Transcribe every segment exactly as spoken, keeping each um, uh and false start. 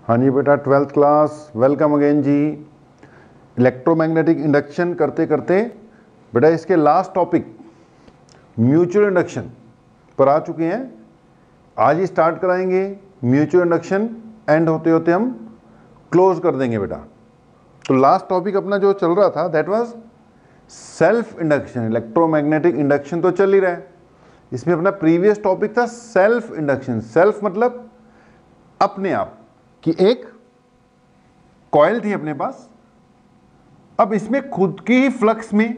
हाँ जी बेटा, ट्वेल्थ क्लास, वेलकम अगेन जी। इलेक्ट्रोमैग्नेटिक इंडक्शन करते करते बेटा इसके लास्ट टॉपिक म्यूचुअल इंडक्शन पर आ चुके हैं। आज ही स्टार्ट कराएंगे म्यूचुअल इंडक्शन, एंड होते होते हम क्लोज कर देंगे बेटा। तो लास्ट टॉपिक अपना जो चल रहा था that was self induction. Electromagnetic induction तो चल ही रहा है, इसमें अपना प्रीवियस टॉपिक था सेल्फ इंडक्शन। सेल्फ मतलब अपने आप कि एक कॉइल थी अपने पास, अब इसमें खुद की ही फ्लक्स में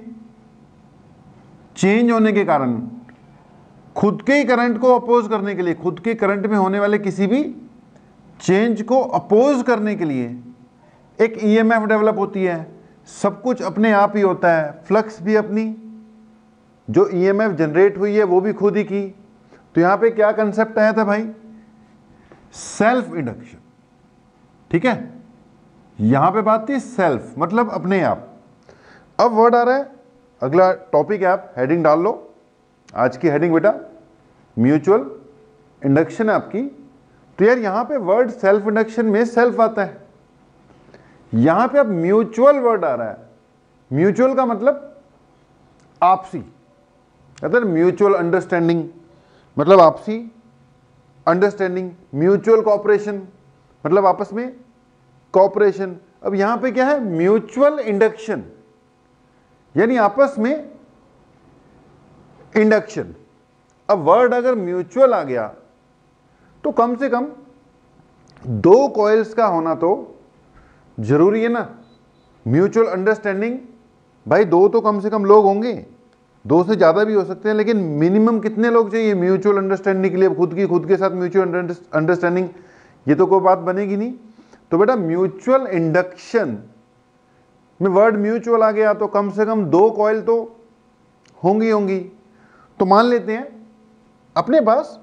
चेंज होने के कारण खुद के ही करंट को अपोज करने के लिए, खुद के करंट में होने वाले किसी भी चेंज को अपोज करने के लिए एक ईएमएफ डेवलप होती है। सब कुछ अपने आप ही होता है, फ्लक्स भी अपनी, जो ईएमएफ जनरेट हुई है वो भी खुद ही की। तो यहां पे क्या कंसेप्ट आया था भाई? Self induction. ठीक है, यहां पे बात थी सेल्फ मतलब अपने आप। अब वर्ड आ रहा है, अगला टॉपिक है, आप हेडिंग डाल लो। आज की हेडिंग बेटा म्यूचुअल इंडक्शन है आपकी। तो यार यहां पे वर्ड सेल्फ इंडक्शन में सेल्फ आता है, यहां पे अब म्यूचुअल वर्ड आ रहा है। म्यूचुअल का मतलब आपसी, अगर म्यूचुअल अंडरस्टैंडिंग मतलब आपसी अंडरस्टैंडिंग, म्यूचुअल कॉपरेशन मतलब आपस में कॉपरेशन। अब यहां पे क्या है? म्यूचुअल इंडक्शन यानी आपस में इंडक्शन। अब वर्ड अगर म्यूचुअल आ गया तो कम से कम दो कॉइल्स का होना तो जरूरी है ना। म्यूचुअल अंडरस्टैंडिंग भाई दो तो कम से कम लोग होंगे, दो से ज्यादा भी हो सकते हैं, लेकिन मिनिमम कितने लोग चाहिए म्यूचुअल अंडरस्टैंडिंग के लिए? खुद की खुद के साथ म्यूचुअल अंडरस्टैंडिंग, ये तो कोई बात बनेगी नहीं। तो बेटा म्यूचुअल इंडक्शन में वर्ड म्यूचुअल आ गया तो कम से कम दो कॉइल तो होंगी होंगी। तो मान लेते हैं अपने पास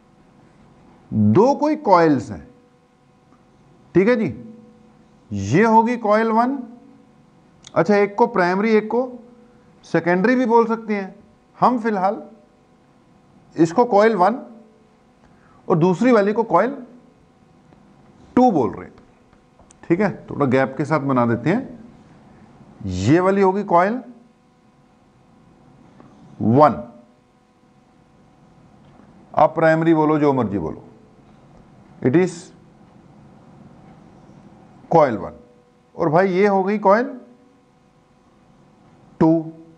दो कोई कॉइल्स हैं, ठीक है जी। ये होगी कॉइल वन, अच्छा एक को प्राइमरी एक को सेकेंडरी भी बोल सकते हैं हम, फिलहाल इसको कॉइल वन और दूसरी वाली को कॉइल टू बोल रहे हैं, ठीक है। थोड़ा गैप के साथ बना देते हैं। ये वाली होगी कॉइल वन, आप प्राइमरी बोलो जो मर्जी बोलो, इट इज कॉइल वन। और भाई ये हो गई कॉइल टू,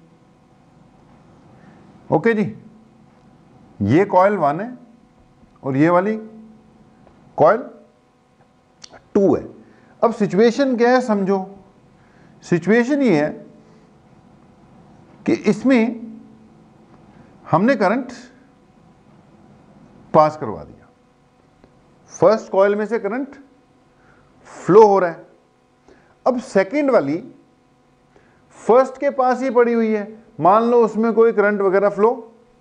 ओके जी। ये कॉइल वन है और ये वाली कॉइल टू है। अब सिचुएशन क्या है समझो। सिचुएशन ये है कि इसमें हमने करंट पास करवा दिया, फर्स्ट कॉइल में से करंट फ्लो हो रहा है। अब सेकंड वाली फर्स्ट के पास ही पड़ी हुई है, मान लो उसमें कोई करंट वगैरह फ्लो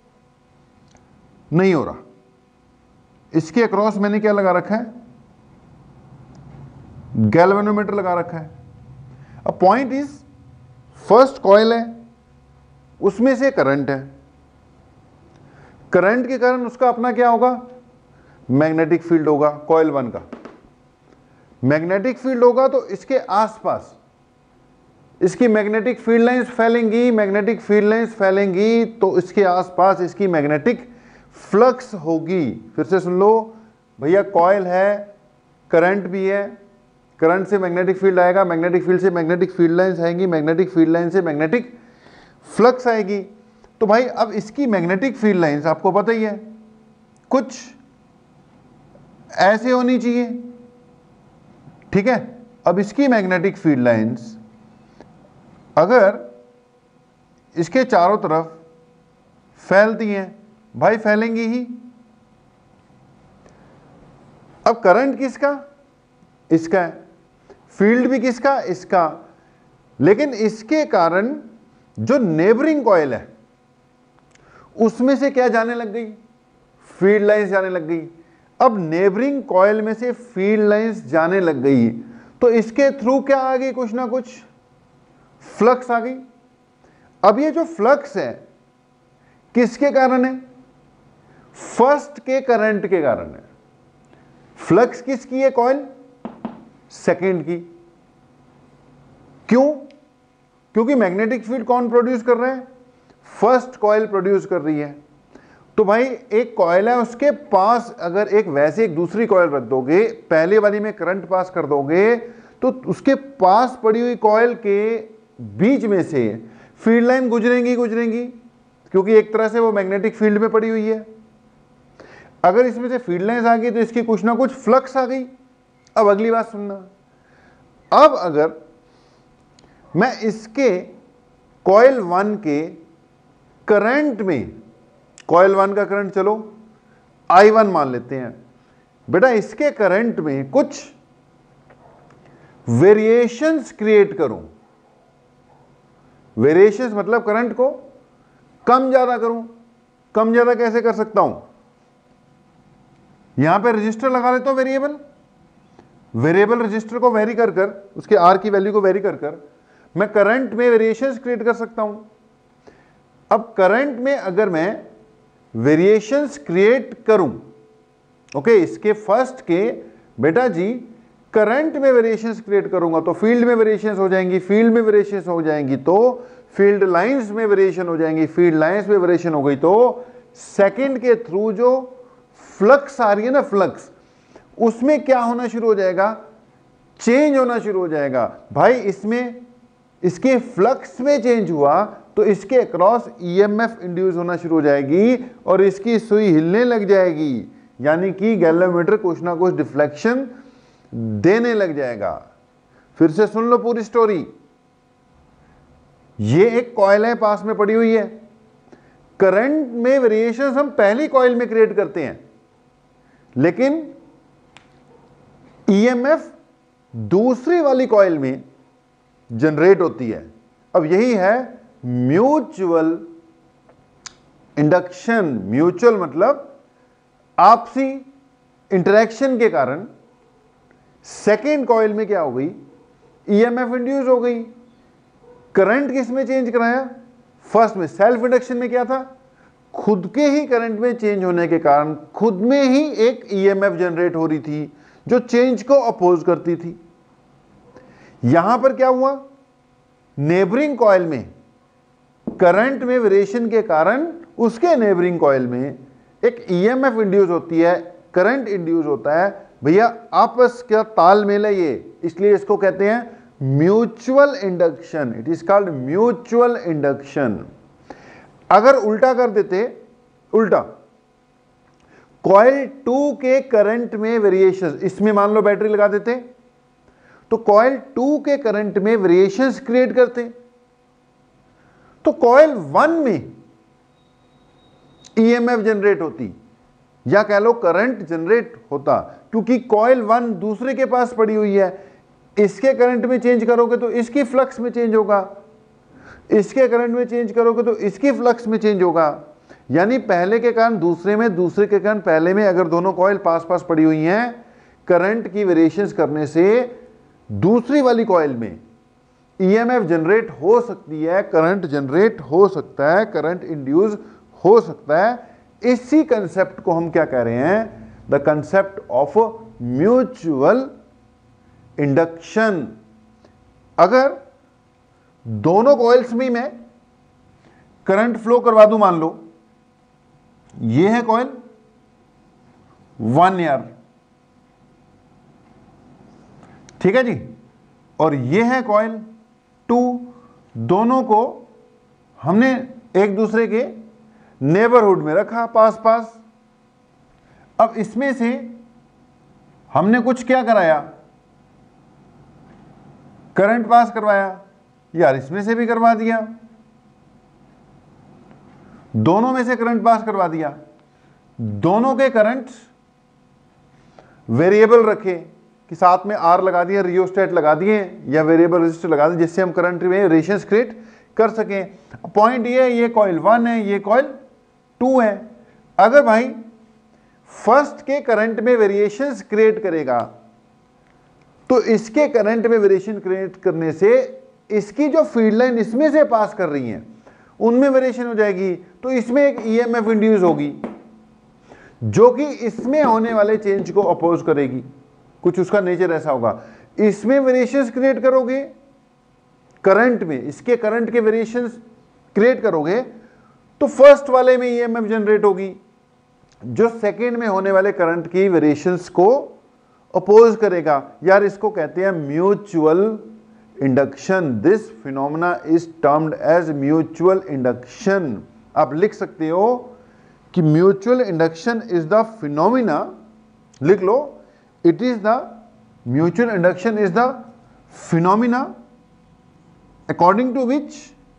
नहीं हो रहा। इसके अक्रॉस मैंने क्या लगा रखा है? गैल्वेनोमीटर लगा रखा है। अब पॉइंट इज फर्स्ट कॉइल है, उसमें से करंट है, करंट के कारण उसका अपना क्या होगा? मैग्नेटिक फील्ड होगा। कॉइल वन का मैग्नेटिक फील्ड होगा तो इसके आसपास इसकी मैग्नेटिक फील्ड लाइंस फैलेंगी, मैग्नेटिक फील्ड लाइंस फैलेंगी तो इसके आसपास इसकी मैग्नेटिक फ्लक्स होगी। फिर से सुन लो भैया, कॉइल है, करंट भी है, करंट से मैग्नेटिक फील्ड आएगा, मैग्नेटिक फील्ड से मैग्नेटिक फील्ड लाइंस आएंगी, मैग्नेटिक फील्ड लाइन से मैग्नेटिक फ्लक्स आएगी। तो भाई अब इसकी मैग्नेटिक फील्ड लाइंस आपको पता ही है, कुछ ऐसे होनी चाहिए, ठीक है। अब इसकी मैग्नेटिक फील्ड लाइंस अगर इसके चारों तरफ फैलती हैं, भाई फैलेंगी ही। अब करंट किसका? इसका है, फील्ड भी किसका? इसका। लेकिन इसके कारण जो नेबरिंग कॉइल है उसमें से क्या जाने लग गई? फील्ड लाइंस जाने लग गई। अब नेबरिंग कॉइल में से फील्ड लाइंस जाने लग गई तो इसके थ्रू क्या आ गई? कुछ ना कुछ फ्लक्स आ गई। अब ये जो फ्लक्स है किसके कारण है? फर्स्ट के करंट के कारण है। फ्लक्स किसकी है? कॉइल सेकेंड की। क्यों? क्योंकि मैग्नेटिक फील्ड कौन प्रोड्यूस कर रहे हैं? फर्स्ट कॉइल प्रोड्यूस कर रही है। तो भाई एक कॉइल है, उसके पास अगर एक वैसे एक दूसरी कॉइल रख दोगे, पहले वाली में करंट पास कर दोगे, तो उसके पास पड़ी हुई कॉइल के बीच में से फील्ड लाइन गुजरेंगी गुजरेंगी क्योंकि एक तरह से वो मैग्नेटिक फील्ड में पड़ी हुई है। अगर इसमें से फील्ड लाइंस आ गई तो इसकी कुछ ना कुछ फ्लक्स आ गई। अब अगली बात सुनना, अब अगर मैं इसके कॉइल वन के करंट में, कॉइल वन का करंट चलो आई वन मान लेते हैं, बेटा इसके करंट में कुछ वेरिएशंस क्रिएट करूं, वेरिएशंस मतलब करंट को कम ज्यादा करूं। कम ज्यादा कैसे कर सकता हूं? यहां पे रजिस्टर लगा लेता हूं वेरिएबल, वेरिएबल रजिस्टर को वेरी कर कर, उसके आर की वैल्यू को वेरी कर कर मैं करंट में वेरिएशंस क्रिएट कर सकता हूं। अब करंट में अगर मैं वेरिएशंस क्रिएट करूं, ओके, इसके फर्स्ट के बेटा जी करंट में वेरिएशंस क्रिएट करूंगा तो फील्ड में वेरिएशंस हो जाएंगी, फील्ड में वेरिएशंस हो जाएंगी तो फील्ड लाइंस में वेरिएशन हो जाएंगी, फील्ड लाइंस में वेरिएशन हो गई तो सेकंड के थ्रू जो फ्लक्स आ रही है ना, फ्लक्स, उसमें क्या होना शुरू हो जाएगा? चेंज होना शुरू हो जाएगा। भाई इसमें इसके फ्लक्स में चेंज हुआ तो इसके अक्रॉस ईएमएफ इंड्यूस होना शुरू हो जाएगी और इसकी सुई हिलने लग जाएगी, यानी कि गैल्वेनोमीटर कुछ ना कुछ डिफ्लेक्शन देने लग जाएगा। फिर से सुन लो पूरी स्टोरी। ये एक कॉइल है, पास में पड़ी हुई है, करंट में वेरिएशंस हम पहली कॉइल में क्रिएट करते हैं, लेकिन ईएमएफ दूसरी वाली कॉइल में जनरेट होती है। अब यही है म्यूचुअल इंडक्शन। म्यूचुअल मतलब आपसी इंटरेक्शन के कारण सेकेंड कॉइल में क्या हो गई? ईएमएफ इंड्यूस हो गई। करंट किस में चेंज कराया? फर्स्ट में। सेल्फ इंडक्शन में क्या था? खुद के ही करंट में चेंज होने के कारण खुद में ही एक ईएमएफ जनरेट हो रही थी जो चेंज को अपोज करती थी। यहां पर क्या हुआ? नेबरिंग कॉइल में करंट में वेरिएशन के कारण उसके नेबरिंग कॉइल में एक ईएमएफ इंड्यूस होती है, करंट इंड्यूस होता है। भैया आपस का तालमेल है ये, इसलिए इसको कहते हैं mutual induction. It is called mutual induction. अगर उल्टा कर देते, उल्टा कॉइल टू के करंट में वेरिएशन, इसमें मान लो बैटरी लगा देते तो कॉइल टू के करंट में वेरिएशंस क्रिएट करते, तो कॉइल वन में ईएमएफ जनरेट होती, या कह लो करंट जनरेट होता, क्योंकि कॉइल वन दूसरे के पास पड़ी हुई है। इसके करंट में चेंज करोगे तो इसकी फ्लक्स में चेंज होगा, इसके करंट में चेंज करोगे तो इसकी फ्लक्स में चेंज होगा। यानी पहले के कारण दूसरे में, दूसरे के कारण पहले में, अगर दोनों कॉइल पास पास पड़ी हुई हैं, करंट की वेरिएशंस करने से दूसरी वाली कॉइल में ईएमएफ जनरेट हो सकती है, करंट जनरेट हो सकता है, करंट इंड्यूस हो सकता है। इसी कंसेप्ट को हम क्या कह रहे हैं? The concept of mutual induction. अगर दोनों कॉइल्स में मैं करंट फ्लो करवा दूं, मान लो ये है कॉइल वन यार, ठीक है जी, और ये है कॉइल टू, दोनों को हमने एक दूसरे के नेबरहुड में रखा, पास पास। अब इसमें से हमने कुछ क्या कराया? करंट पास करवाया, यार इसमें से भी करवा दिया, दोनों में से करंट पास करवा दिया, दोनों के करंट वेरिएबल रखे कि साथ में आर लगा दिए, रियोस्टेट लगा दिए या वेरिएबल रजिस्टर लगा दिए, जिससे हम करंट में वेरिएशंस क्रिएट कर सकें। पॉइंट ये है, ये कॉइल वन है, ये कॉइल टू है। अगर भाई फर्स्ट के करंट में वेरिएशंस क्रिएट करेगा तो इसके करंट में वेरिएशन क्रिएट करने से इसकी जो फील्ड लाइन इसमें से पास कर रही हैं उनमें वेरिएशन हो जाएगी, तो इसमें एक ईएमएफ इंड्यूस होगी जो कि इसमें होने वाले चेंज को अपोज करेगी। कुछ उसका नेचर ऐसा होगा। इसमें वेरिएशंस क्रिएट करोगे, करंट में इसके करंट के वेरिएशंस क्रिएट करोगे तो फर्स्ट वाले में ईएमएफ जनरेट होगी जो सेकेंड में होने वाले करंट की वेरिएशंस को अपोज करेगा। यार इसको कहते हैं mutual induction. This phenomena is termed as mutual induction. आप लिख सकते हो कि mutual induction is the phenomena, लिख लो, it is the mutual induction is the phenomena according to which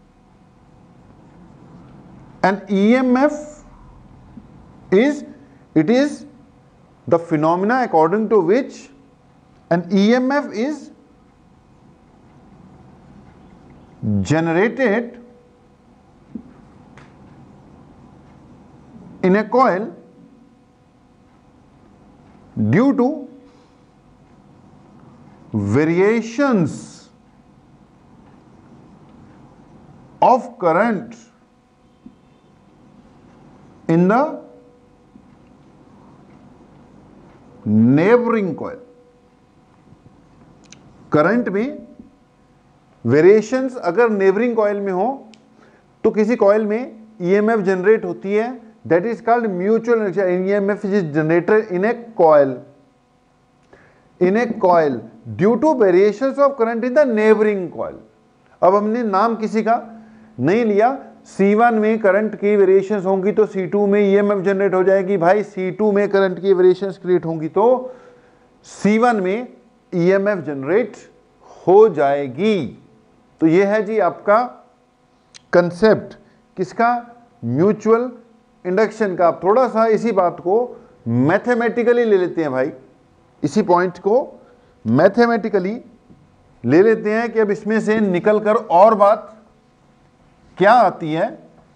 an E M F is, it is the phenomena according to which an E M F is generated in a coil due to variations of current in the neighboring coil। Current में variations अगर neighbouring coil में हो तो किसी coil में EMF generate होती है, that is called mutual induction. EMF is generated in a coil in a coil due to variations of current in the neighbouring coil. अब हमने नाम किसी का नहीं लिया, सी वन में करंट की वेरिएशंस होंगी तो सी टू में ईएमएफ जनरेट हो जाएगी। भाई सी टू में करंट की वेरिएशंस क्रिएट होंगी तो सी वन में ईएमएफ जनरेट हो जाएगी। तो ये है जी आपका कंसेप्ट किसका, म्यूचुअल इंडक्शन का। आप थोड़ा सा इसी बात को मैथमेटिकली ले लेते हैं भाई, इसी पॉइंट को मैथमेटिकली ले लेते हैं कि अब इसमें से निकलकर और बात क्या आती है।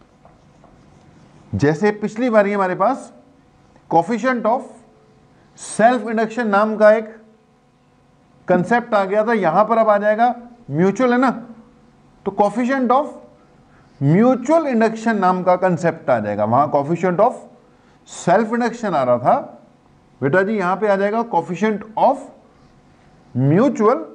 जैसे पिछली बार हमारे पास कोफिशिएंट ऑफ सेल्फ इंडक्शन नाम का एक कंसेप्ट आ गया था, यहां पर अब आ जाएगा म्यूचुअल, है ना, तो कोफिशिएंट ऑफ म्यूचुअल इंडक्शन नाम का कंसेप्ट आ जाएगा। वहां कोफिशिएंट ऑफ सेल्फ इंडक्शन आ रहा था, बेटा जी यहां पे आ जाएगा कोफिशिएंट ऑफ म्यूचुअल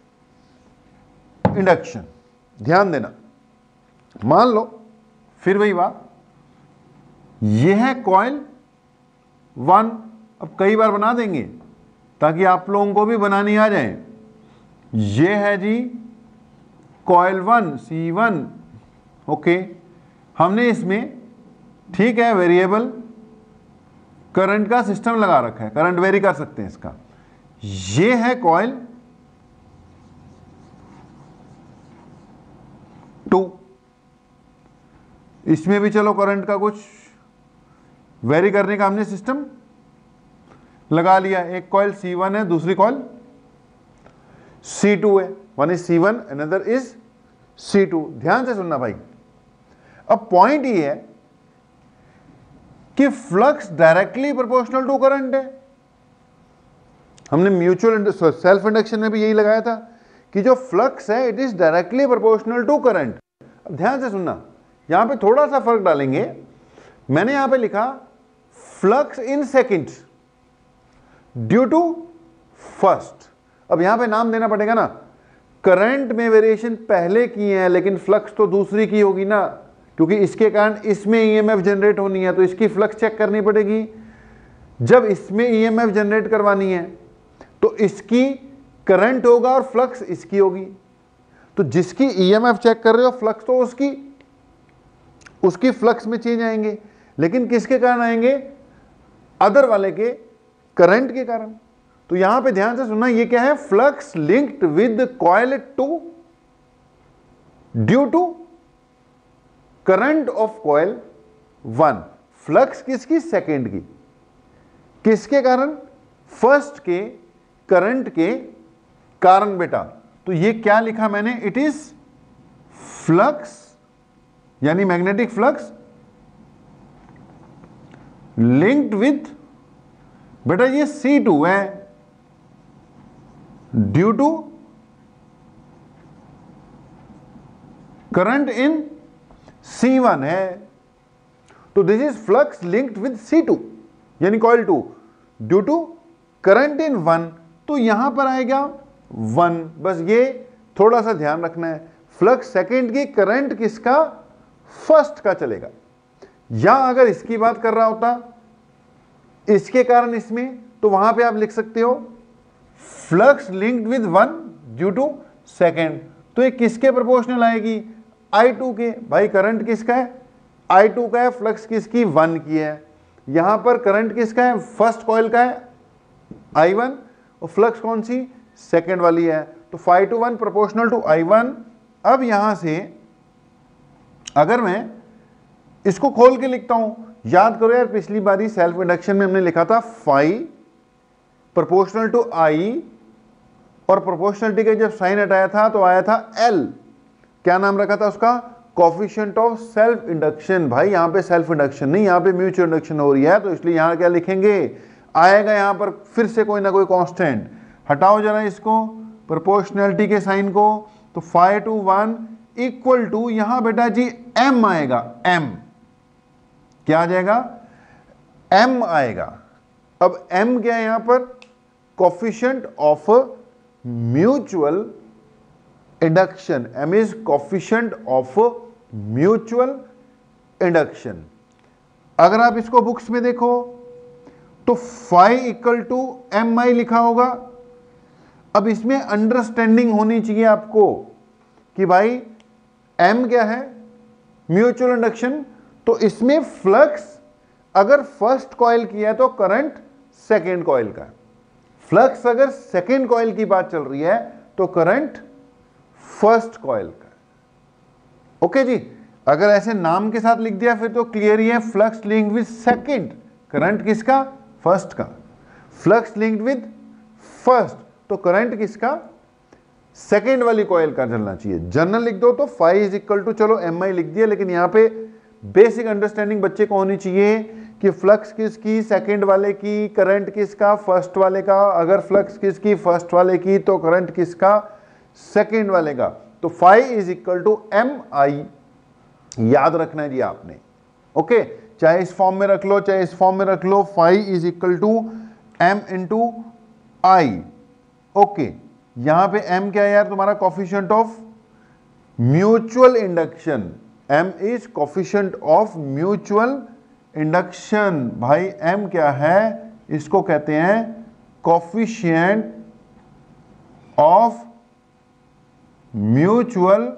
इंडक्शन। ध्यान देना, मान लो फिर वही बात, यह है कॉइल वन। अब कई बार बना देंगे ताकि आप लोगों को भी बनानी आ जाए। यह है जी coil one C one, okay. हमने इसमें ठीक है वेरिएबल करंट का सिस्टम लगा रखा है, करंट वेरी कर सकते हैं इसका। यह है कॉइल टू, इसमें भी चलो करंट का कुछ वेरी करने का हमने सिस्टम लगा लिया। एक कॉइल सी वन है, दूसरी कॉइल सी टू है। One is C one, another is C two. ध्यान से सुनना भाई, अब पॉइंट ये है कि flux directly proportional to current है। हमने म्यूचुअल सेल्फ इंडक्शन में भी यही लगाया था कि जो फ्लक्स है it is directly proportional to current. अब ध्यान से सुनना, यहां पे थोड़ा सा फर्क डालेंगे। मैंने यहां पे लिखा flux in second due to first. अब यहां पे नाम देना पड़ेगा ना, करंट में वेरिएशन पहले की है लेकिन फ्लक्स तो दूसरी की होगी ना, क्योंकि इसके कारण इसमें ईएमएफ जनरेट होनी है तो इसकी फ्लक्स चेक करनी पड़ेगी। जब इसमें ईएमएफ जनरेट करवानी है तो इसकी करंट होगा और फ्लक्स इसकी होगी। तो जिसकी ईएमएफ चेक कर रहे हो फ्लक्स तो उसकी उसकी फ्लक्स में चेंज आएंगे, लेकिन किसके कारण आएंगे, अदर वाले के करंट के कारण। तो यहां पे ध्यान से सुनना, ये क्या है, flux linked with coil two due to current of coil one. Flux किसकी, सेकेंड की। किसके कारण, फर्स्ट के करंट के कारण बेटा। तो ये क्या लिखा मैंने, इट इज फ्लक्स यानी मैग्नेटिक फ्लक्स लिंक्ड विथ, बेटा ये सी टू है due to current in C one है। तो this is flux linked with C two यानी coil two due to current in one. तो यहां पर आएगा वन। बस ये थोड़ा सा ध्यान रखना है, फ्लक्स सेकंड की, करंट किसका, फर्स्ट का चलेगा। या अगर इसकी बात कर रहा होता इसके कारण इसमें, तो वहां पे आप लिख सकते हो flux linked with one due to second. तो ये किसके प्रोपोर्शनल आएगी, आई टू के। भाई करंट किसका है, आई टू का है, फ्लक्स किसकी, वन की है। यहां पर करंट किसका है, फर्स्ट कॉइल का है आई वन, और फ्लक्स कौन सी, सेकेंड वाली है। तो five two one proportional to I one. अब यहां से अगर मैं इसको खोल के लिखता हूं, याद करो यार पिछली बारी सेल्फ इंडक्शन में हमने लिखा था फाइव प्रोपोर्शनल टू आई, और प्रोपोर्शनलिटी का जब साइन हटाया था तो आया था एल। क्या नाम रखा था उसका, कोफिशिएंट ऑफ सेल्फ इंडक्शन। भाई यहां पे सेल्फ इंडक्शन नहीं, यहां पे म्यूचुअल इंडक्शन हो रही है, तो इसलिए यहां क्या लिखेंगे, आएगा यहां पर फिर से कोई ना कोई कांस्टेंट। हटाओ जरा इसको, प्रोपोर्शनलिटी के साइन को, तो five two one equal to, यहां बेटा जी एम आएगा, एम क्या आ जाएगा, एम आएगा। अब एम क्या है यहां पर, coefficient of mutual induction. M is coefficient of mutual induction. अगर आप इसको बुक्स में देखो तो phi equal to M I लिखा होगा। अब इसमें अंडरस्टैंडिंग होनी चाहिए आपको कि भाई एम क्या है, म्यूचुअल इंडक्शन। तो इसमें फ्लक्स अगर फर्स्ट कॉइल की है तो करंट सेकेंड कॉइल का, फ्लक्स अगर सेकेंड कॉइल की बात चल रही है तो करंट फर्स्ट कॉइल का। ओके जी, अगर ऐसे नाम के साथ लिख दिया फिर तो क्लियर ही है, flux linked with second, current किसका, फर्स्ट का। फ्लक्स लिंक्ड विद फर्स्ट, तो करंट किसका, सेकेंड वाली कॉइल का चलना चाहिए। जनरल लिख दो तो फाइव इज इक्वल टू, चलो एम आई लिख दिया, लेकिन यहां पे बेसिक अंडरस्टैंडिंग बच्चे को होनी चाहिए कि फ्लक्स किसकी, सेकंड वाले की, करंट किसका, फर्स्ट वाले का। अगर फ्लक्स किसकी, फर्स्ट वाले की, तो करंट किसका, सेकंड वाले का। तो phi is equal to M I, याद रखना है जी आपने। ओके, चाहे इस फॉर्म में रख लो चाहे इस फॉर्म में रख लो, phi is equal to M into I. Okay, यहां पे एम क्या है यार, तुम्हारा coefficient of mutual induction. M is coefficient of mutual induction. भाई एम क्या है, इसको कहते हैं कोफिशिएंट ऑफ म्यूचुअल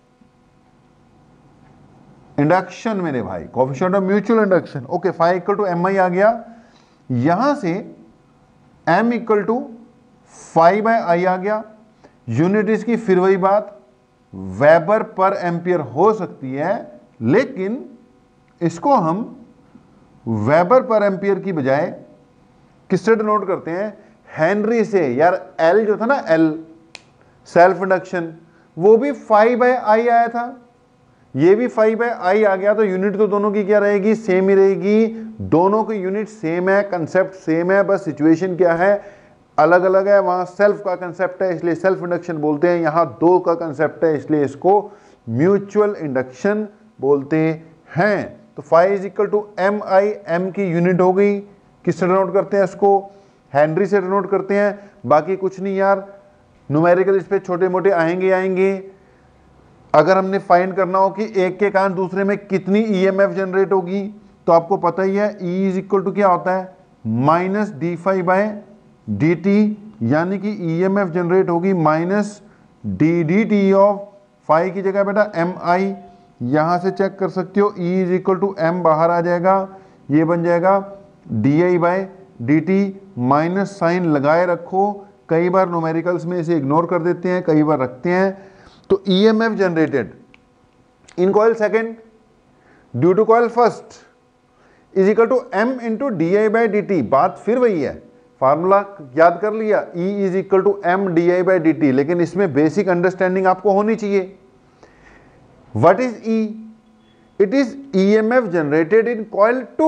इंडक्शन मेरे भाई, coefficient of mutual induction. Okay, phi equal to M I आ गया। यहां से M equal to phi by I आ गया। यूनिट इसकी फिर वही बात, वेबर पर एम्पियर हो सकती है, लेकिन इसको हम वेबर पर एम्पियर की बजाय किससे डिनोट करते हैं, हेनरी से। यार एल जो था ना, एल सेल्फ इंडक्शन, वो भी फाइव बाय आई आया था, ये भी फाइव बाय आई आ गया। तो यूनिट तो दोनों की क्या रहेगी, सेम ही रहेगी। दोनों की यूनिट सेम है, कंसेप्ट सेम है, बस सिचुएशन क्या है, अलग अलग है। वहां सेल्फ का कंसेप्ट है इसलिए सेल्फ इंडक्शन बोलते हैं, यहां दो का कंसेप्ट है इसलिए इसको म्यूचुअल इंडक्शन बोलते हैं। तो phi is equal to M I, M की यूनिट हो गई, किससे डिनोट करते हैं इसको, हेनरी से डिनोट करते हैं। बाकी कुछ नहीं यार, न्यूमेरिकल इस पे छोटे मोटे आएंगे आएंगे अगर हमने फाइंड करना हो कि एक के कारण दूसरे में कितनी ईएमएफ जनरेट होगी, तो आपको पता ही है ई इज इक्वल टू क्या होता है, minus D phi by D T, यानी कि ईएमएफ जनरेट होगी minus D D T of phi की जगह बेटा एम आई। यहां से चेक कर सकते हो, E is equal to M बाहर आ जाएगा, ये बन जाएगा D I by D T. Minus sign लगाए रखो, कई बार न्यूमेरिकल्स में इसे इग्नोर कर देते हैं, कई बार रखते हैं। तो EMF generated in coil second due to coil first is equal to M into D I by D T. बात फिर वही है, फार्मूला याद कर लिया, E is equal to M D I by D T, लेकिन इसमें बेसिक अंडरस्टैंडिंग आपको होनी चाहिए। What is E? It is EMF generated in coil two.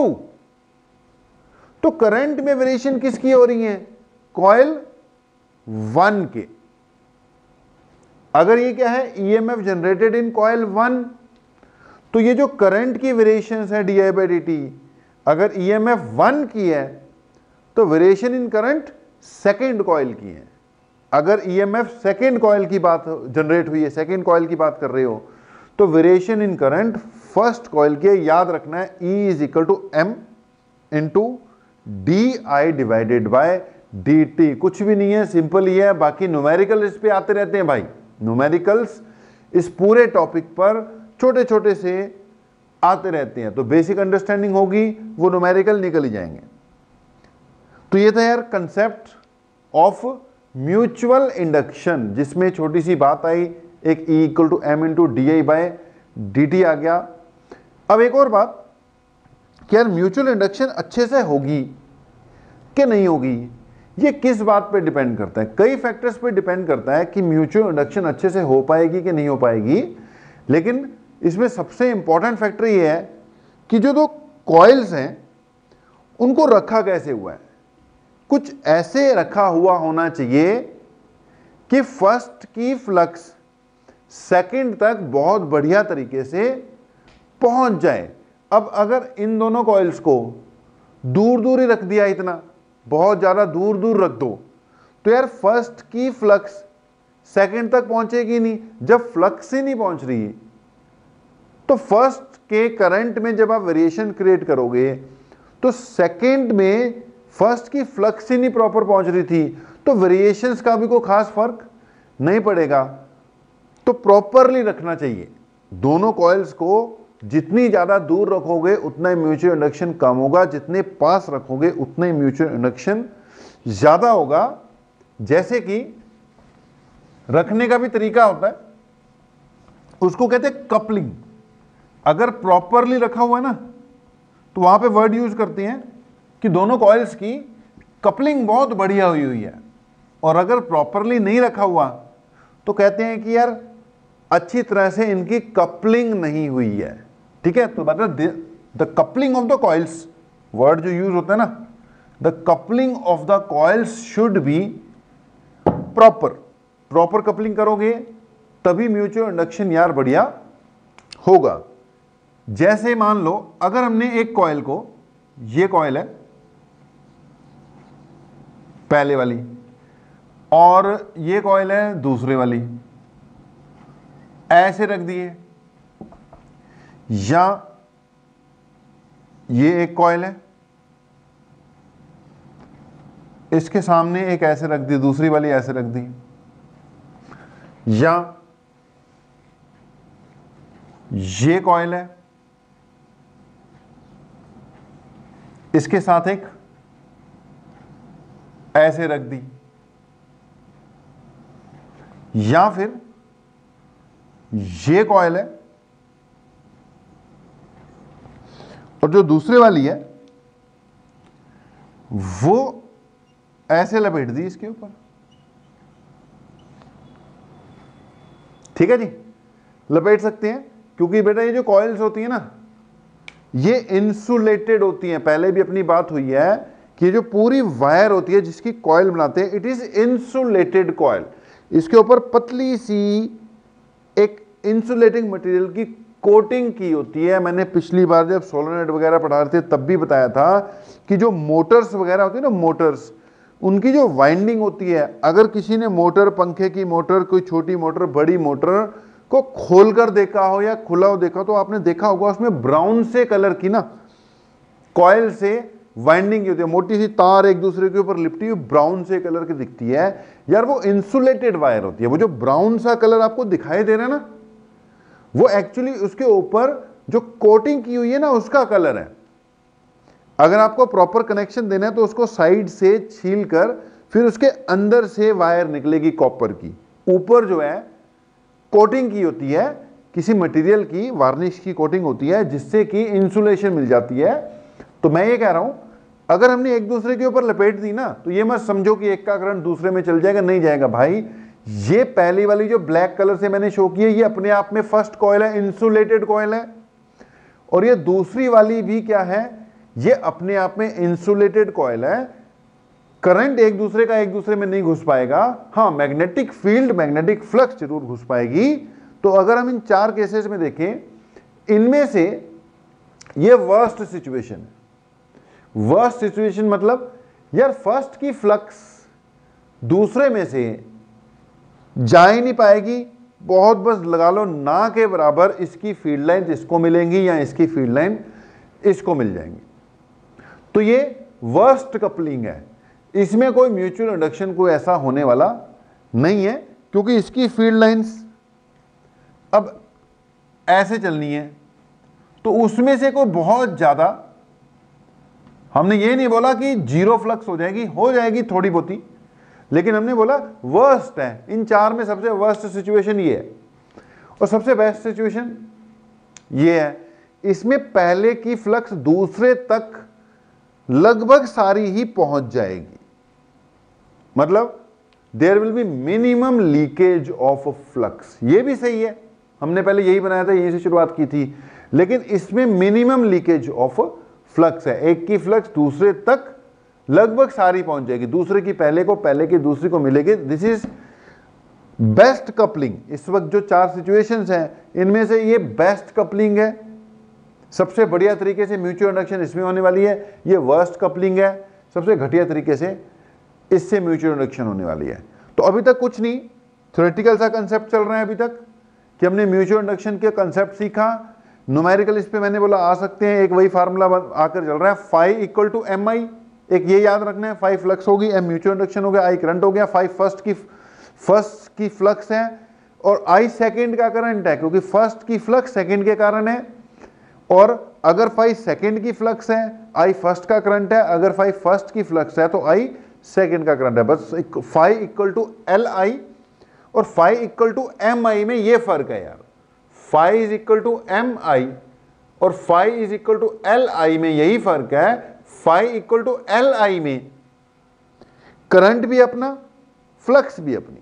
तो करंट में वेरिएशन किसकी हो रही है, कॉइल वन के। अगर ये क्या है, EMF generated in coil one, तो ये जो करंट की वेरिएशंस है D I by D T, अगर ईएमएफ वन की है तो variation in current second coil की है। अगर ईएमएफ सेकेंड कॉइल की बात जनरेट हुई है, सेकेंड कॉइल की बात कर रहे हो, तो variation in current first coil के, याद रखना है E is equal to M into D I divided by D T. कुछ भी नहीं है, सिंपल ही है। बाकी न्यूमेरिकल इस पे आते रहते हैं भाई, न्यूमेरिकल्स इस पूरे टॉपिक पर छोटे छोटे से आते रहते हैं, तो बेसिक अंडरस्टैंडिंग होगी, वो न्यूमेरिकल निकल ही जाएंगे। तो ये था यार कंसेप्ट ऑफ म्यूचुअल इंडक्शन, जिसमें छोटी सी बात आई, एक E equal to M into D I by D T आ गया। अब एक और बात कि यार म्यूचुअल इंडक्शन अच्छे से होगी कि नहीं होगी, ये किस बात पे डिपेंड करता है? कई फैक्टर्स पे डिपेंड करता है कि म्यूचुअल इंडक्शन अच्छे से हो पाएगी कि नहीं हो पाएगी। लेकिन इसमें सबसे इंपॉर्टेंट फैक्टर ये है कि जो दो कॉइल्स हैं उनको रखा कैसे हुआ है। कुछ ऐसे रखा हुआ होना चाहिए कि फर्स्ट की फ्लक्स सेकंड तक बहुत बढ़िया तरीके से पहुंच जाए। अब अगर इन दोनों कॉइल्स को दूर दूर ही रख दिया, इतना बहुत ज्यादा दूर दूर रख दो, तो यार फर्स्ट की फ्लक्स सेकंड तक पहुंचेगी नहीं। जब फ्लक्स ही नहीं पहुंच रही तो फर्स्ट के करंट में जब आप वेरिएशन क्रिएट करोगे तो सेकंड में फर्स्ट की फ्लक्स ही नहीं प्रॉपर पहुंच रही थी, तो वेरिएशंस का भी कोई खास फर्क नहीं पड़ेगा। तो प्रॉपरली रखना चाहिए दोनों कॉइल्स को। जितनी ज्यादा दूर रखोगे उतना ही म्यूचुअल इंडक्शन कम होगा, जितने पास रखोगे उतना ही म्यूचुअल इंडक्शन ज्यादा होगा। जैसे कि रखने का भी तरीका होता है, उसको कहते हैं कपलिंग। अगर प्रॉपरली रखा हुआ है ना, तो वहां पे वर्ड यूज करते हैं कि दोनों कॉइल्स की कपलिंग बहुत बढ़िया हुई हुई है। और अगर प्रॉपरली नहीं रखा हुआ तो कहते हैं कि यार अच्छी तरह से इनकी कपलिंग नहीं हुई है। ठीक है, तो मतलब the coupling of the coils, word जो यूज होता है ना, the coupling of the coils should be proper. Proper coupling करोगे तभी म्यूचुअल इंडक्शन यार बढ़िया होगा। जैसे मान लो अगर हमने एक कॉइल को, ये कॉइल है पहले वाली और ये कॉइल है दूसरे वाली, ऐसे रख दिए, या ये एक कॉइल है, इसके सामने एक ऐसे रख दी, दूसरी वाली ऐसे रख दी, या ये कॉइल है, इसके साथ एक ऐसे रख दी, या फिर ये कॉइल है और जो दूसरे वाली है वो ऐसे लपेट दी इसके ऊपर। ठीक है जी, लपेट सकते हैं, क्योंकि बेटा ये जो कॉइल्स होती है ना, ये इंसुलेटेड होती हैं। पहले भी अपनी बात हुई है कि जो पूरी वायर होती है जिसकी कॉइल बनाते हैं, इट इज इंसुलेटेड कॉइल। इसके ऊपर पतली सी एक इंसुलेटिंग मटेरियल की कोटिंग की होती है। मैंने पिछली बार जब सोलनॉइड वगैरह पढ़ा रहे थे तब भी बताया था कि जो मोटर्स वगैरह होती है ना, मोटर्स, उनकी जो वाइंडिंग होती है, अगर किसी ने मोटर, पंखे की मोटर, कोई छोटी मोटर, बड़ी मोटर को खोलकर देखा हो या खुला हो देखा, तो आपने देखा होगा उसमें ब्राउन से कलर की ना कॉइल से वाइंडिंग होती है, मोटी सी तार एक दूसरे के ऊपर लिपटी हुई ब्राउन से कलर की दिखती है। यार वो इंसुलेटेड वायर होती है। वो जो ब्राउन सा कलर आपको दिखाई दे रहा है ना, वो एक्चुअली उसके ऊपर जो कोटिंग की हुई है ना, उसका कलर है। अगर आपको प्रॉपर कनेक्शन देना है तो उसको साइड से छील कर फिर उसके अंदर से वायर निकलेगी कॉपर की। ऊपर जो है कोटिंग की होती है, किसी मटेरियल की वार्निश की कोटिंग होती है, जिससे कि इंसुलेशन मिल जाती है। तो मैं ये कह रहा हूं, अगर हमने एक दूसरे के ऊपर लपेट दी ना, तो ये मत समझो कि एक का करंट दूसरे में चल जाएगा, नहीं जाएगा भाई। ये पहली वाली जो ब्लैक कलर से मैंने शो की है, ये अपने आप में फर्स्ट कॉइल है, इंसुलेटेड कॉइल है। और ये दूसरी वाली भी क्या है, ये अपने आप में इंसुलेटेड कॉइल है। करंट एक दूसरे का एक दूसरे में नहीं घुस पाएगा। हाँ, मैग्नेटिक फील्ड, मैग्नेटिक फ्लक्स जरूर घुस पाएगी। तो अगर हम इन चार केसेस में देखें, इनमें से ये वर्स्ट सिचुएशन है। वर्स्ट सिचुएशन मतलब यार फर्स्ट की फ्लक्स दूसरे में से जा ही नहीं पाएगी, बहुत बस लगा लो ना के बराबर इसकी फील्ड लाइन इसको मिलेंगी या इसकी फील्ड लाइन इसको मिल जाएंगी। तो ये वर्स्ट कपलिंग है, इसमें कोई म्यूचुअल इंडक्शन कोई ऐसा होने वाला नहीं है, क्योंकि इसकी फील्ड लाइंस अब ऐसे चलनी है, तो उसमें से कोई बहुत ज्यादा, हमने ये नहीं बोला कि जीरो फ्लक्स हो जाएगी, हो जाएगी थोड़ी बहुती, लेकिन हमने बोला वर्स्ट है। इन चार में सबसे वर्स्ट सिचुएशन ये है और सबसे बेस्ट सिचुएशन ये है, इसमें पहले की फ्लक्स दूसरे तक लगभग सारी ही पहुंच जाएगी, मतलब there will be minimum leakage of flux. ये भी सही है, हमने पहले यही बनाया था, यहीं से शुरुआत की थी, लेकिन इसमें मिनिमम लीकेज ऑफ फ्लक्स है। एक की फ्लक्स दूसरे तक लगभग सारी पहुंच जाएगी, दूसरे की पहले को, पहले की दूसरी को मिलेगी। This is best coupling. इस वक्त जो चार सिचुएशंस हैं इनमें से ये बेस्ट कपलिंग है, सबसे बढ़िया तरीके से म्यूचुअल इंडक्शन इसमें होने वाली है। ये वर्स्ट कपलिंग है, सबसे घटिया तरीके से इससे म्यूचुअल इंडक्शन होने वाली है। तो अभी तक कुछ नहीं, थ्योरेटिकल सा कंसेप्ट चल रहा है अभी तक कि हमने म्यूचुअल इंडक्शन के कंसेप्ट सीखा। न्यूमेरिकल इस पे मैंने बोला आ सकते हैं, एक वही फार्मूला आकर चल रहा है, phi equal to M I. एक ये याद रखना है, फाई फ्लक्स होगी, एम म्यूचुअल इंडक्शन हो गया, आई करंट हो गया। फाई फर्स्ट की फर्स्ट की फ्लक्स है और आई सेकंड का करंट है, क्योंकि फर्स्ट की फ्लक्स सेकंड के कारण है, और अगर फाई सेकंड की फ्लक्स है आई फर्स्ट का करंट है, अगर फाई फर्स्ट की फ्लक्स है तो आई सेकंड का करंट है। बस phi equal to L I और phi equal to M I में ये फर्क है यार, phi is equal to M I और phi is equal to L I में यही फर्क है। Phi equal to L I में करंट भी अपना, फ्लक्स भी अपनी।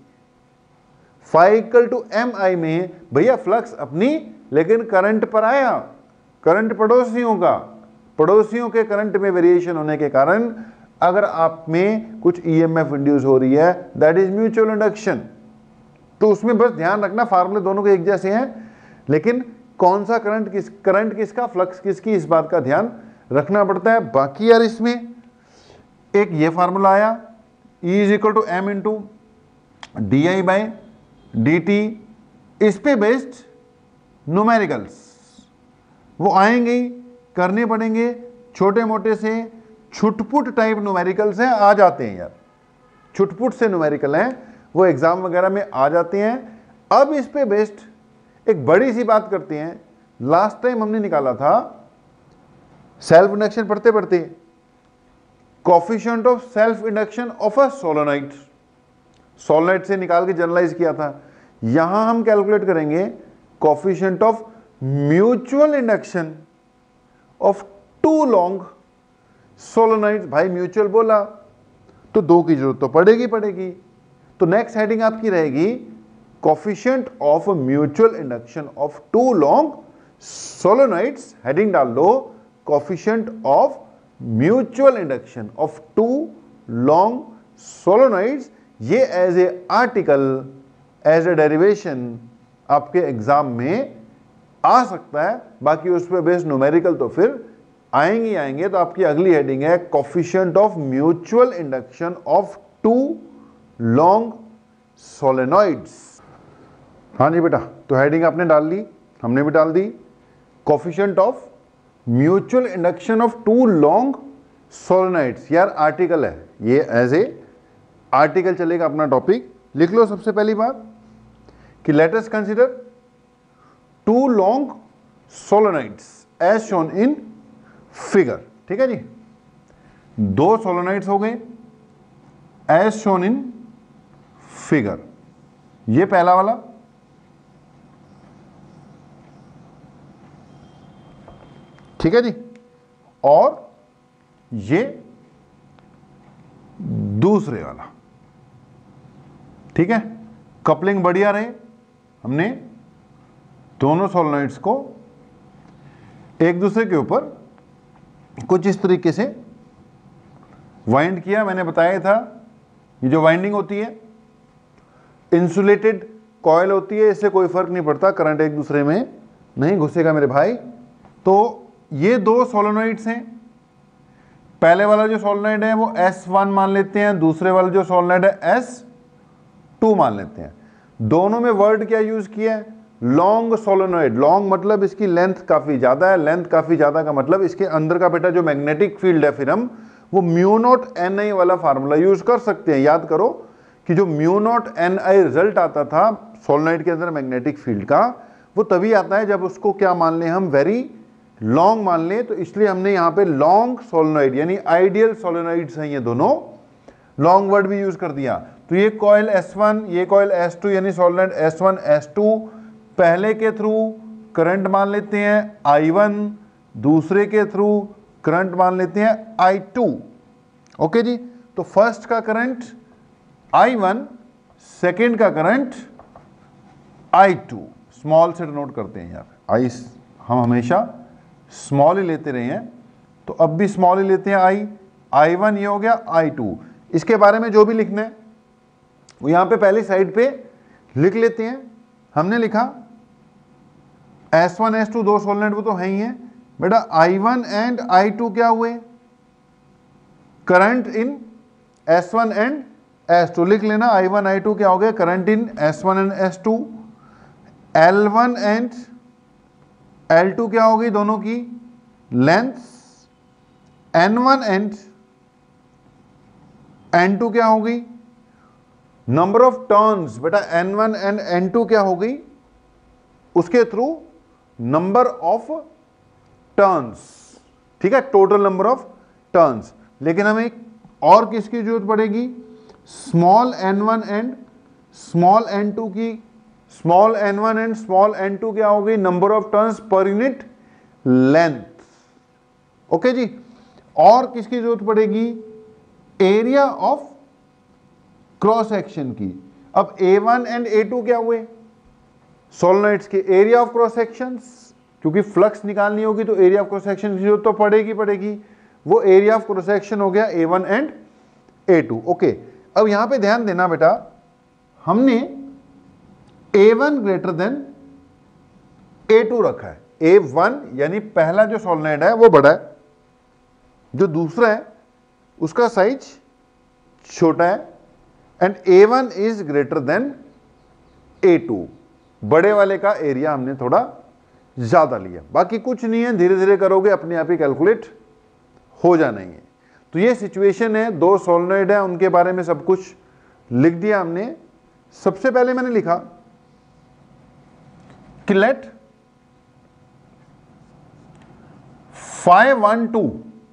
Phi equal to M I में भैया फ्लक्स अपनी लेकिन करंट पर आया, करंट पड़ोसियों का, पड़ोसियों के करंट में वेरिएशन होने के कारण अगर आप में कुछ ईएमएफ इंड्यूस हो रही है, दैट इज म्यूचुअल इंडक्शन। तो उसमें बस ध्यान रखना, फार्मूले दोनों के एक जैसे हैं, लेकिन कौन सा करंट किस, करंट किसका, फ्लक्स किसकी, इस बात का ध्यान रखना पड़ता है। बाकी यार इसमें एक ये फार्मूला आया, E is equal to M into D I by D T, इस पे बेस्ड न्यूमेरिकल्स वो आएंगे ही, करने पड़ेंगे, छोटे मोटे से छुटपुट टाइप न्यूमेरिकल्स हैं, आ जाते हैं यार, छुटपुट से न्यूमेरिकल हैं, वो एग्जाम वगैरह में आ जाते हैं। अब इस पे बेस्ड एक बड़ी सी बात करते हैं, लास्ट टाइम हमने निकाला था सेल्फ इंडक्शन पढ़ते पढ़ते, coefficient of self induction of a solenoid, solenoid से निकाल के जनरलाइज किया था। यहां हम कैलकुलेट करेंगे coefficient of mutual induction of two long solenoids. भाई म्यूचुअल बोला तो दो की जरूरत तो पड़ेगी पड़ेगी तो नेक्स्ट हेडिंग आपकी रहेगी coefficient of mutual induction of two long solenoids. Heading डाल लो coefficient of mutual induction of two long solenoids. ये as a article, as a derivation आपके एग्जाम में आ सकता है। बाकी उस पर बेस्ड न्यूमेरिकल तो फिर आएंगे आएंगे। तो आपकी अगली हेडिंग है coefficient of mutual induction of two long solenoids. हाँ जी बेटा, तो हेडिंग आपने डाल ली, हमने भी डाल दी, coefficient of mutual induction of two long solenoids. यार आर्टिकल है ये, एज ए आर्टिकल चलेगा अपना टॉपिक। लिख लो सबसे पहली बात कि let us consider two long solenoids as shown in figure. ठीक है जी, दो सोलेनोइड्स हो गए एज शोन इन फिगर। ये पहला वाला, ठीक है जी, और ये दूसरे वाला। ठीक है, कपलिंग बढ़िया रहे, हमने दोनों सोलेनोइड्स को एक दूसरे के ऊपर कुछ इस तरीके से वाइंड किया। मैंने बताया था ये जो वाइंडिंग होती है इंसुलेटेड कॉइल होती है, इससे कोई फर्क नहीं पड़ता, करंट एक दूसरे में नहीं घुसेगा मेरे भाई। तो ये दो सोलेनोइड्स हैं, पहले वाला जो सोलेनोइड है वो एस वन मान लेते हैं, दूसरे वाला जो सोलेनोइड है एस टू मान लेते हैं। दोनों में वर्ड क्या यूज किया है, लॉन्ग सोलेनॉइड। लॉन्ग मतलब इसकी लेंथ काफी ज्यादा है, लेंथ काफी ज्यादा का मतलब इसके अंदर का बेटा जो मैग्नेटिक फील्ड है, फिर हम वो म्यू नॉट एन आई वाला फार्मूला यूज कर सकते हैं। याद करो कि जो mu naught N I result आता था सोलेनॉइड के अंदर मैग्नेटिक फील्ड का, वो तभी आता है जब उसको क्या मान लें हम, वेरी लॉन्ग मान लें। तो इसलिए हमने यहाँ पे लॉन्ग सोलेनॉइड यानी आइडियल सोलेनॉइड्स हैं ये दोनों, लॉन्ग वर्ड भी यूज कर दिया। तो ये कॉइल एस वन, ये कॉइल एस टू यानी solenoid S one S two, पहले के थ्रू करंट मान लेते हैं आई वन, दूसरे के थ्रू करंट मान लेते हैं आई टू। ओके जी, तो फर्स्ट का करंट आई वन, सेकेंड का करंट आई टू। स्मॉल से डिनोट करते हैं यहाँ पे, आई हम हमेशा स्मॉल ही लेते रहे हैं, तो अब भी स्मॉल ही लेते हैं। आई आई वन ये हो गया, आई टू। इसके बारे में जो भी लिखना है वो यहाँ पे पहली साइड पे लिख लेते हैं। हमने लिखा एस वन एस टू दो सोलेनॉइड वो तो है ही है बेटा, I one and I two क्या हुए, current in S one and S two. लिख लेना आई वन आई टू क्या हो गया, current in S one and S two. L one and L two क्या हो गई, दोनों की length. N one and N two क्या हो गई, नंबर ऑफ टर्न्स। बेटा N one and N two क्या हो गई, उसके थ्रू नंबर ऑफ टर्न्स, ठीक है, टोटल नंबर ऑफ टर्न्स। लेकिन हमें और किसकी जरूरत पड़ेगी, small N one and small N two की। Small N one and small N two क्या हो गई, नंबर ऑफ टर्न्स पर यूनिट लेंथ। ओके जी, और किसकी जरूरत पड़ेगी, एरिया ऑफ क्रॉस सेक्शन की। अब A one and A two क्या हुए, सोलेनॉइड्स के एरिया ऑफ क्रॉस सेक्शंस, क्योंकि फ्लक्स निकालनी होगी तो एरिया ऑफ क्रॉस सेक्शन की जरूरत तो पड़ेगी पड़ेगी वो एरिया ऑफ क्रॉस सेक्शन हो गया A one and A two. Okay, अब यहां पे ध्यान देना बेटा, हमने A one greater than A two रखा है। ए वन यानी पहला जो सोलेनॉइड है वो बड़ा है, जो दूसरा है उसका साइज छोटा है, and A one is greater than A two. बड़े वाले का एरिया हमने थोड़ा ज्यादा लिया, बाकी कुछ नहीं है, धीरे धीरे करोगे अपने आप ही कैलकुलेट हो जाना ही है। तो ये सिचुएशन है, दो सोलेनॉइड है, उनके बारे में सब कुछ लिख दिया हमने। सबसे पहले मैंने लिखा कि लेट फाइव वन टू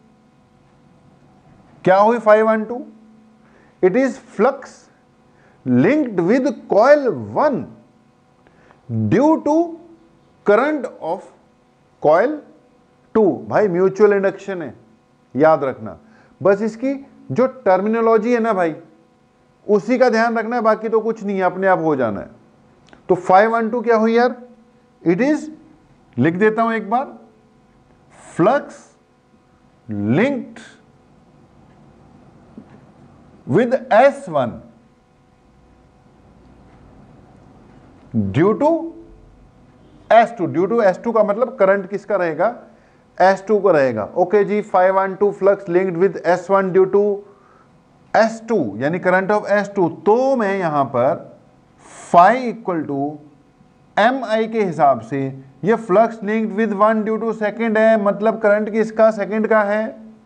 क्या हुई, phi one two it is flux linked with coil one due to current of coil two. भाई म्यूचुअल इंडक्शन है, याद रखना, बस इसकी जो टर्मिनोलॉजी है ना भाई उसी का ध्यान रखना है, बाकी तो कुछ नहीं है, अपने आप हो जाना है। तो फाइव वन टू क्या हुई यार, इट इज, लिख देता हूं एक बार, flux linked with S one due to S two. Due to S two का मतलब करंट किसका रहेगा, एस टू का रहेगा। ओके जी, phi one two flux linked with S one due to S two यानी करंट ऑफ एस टू। तो मैं यहां पर phi equal to M I के हिसाब से, ये flux linked with one due to second है, मतलब करंट किसका, सेकेंड का है।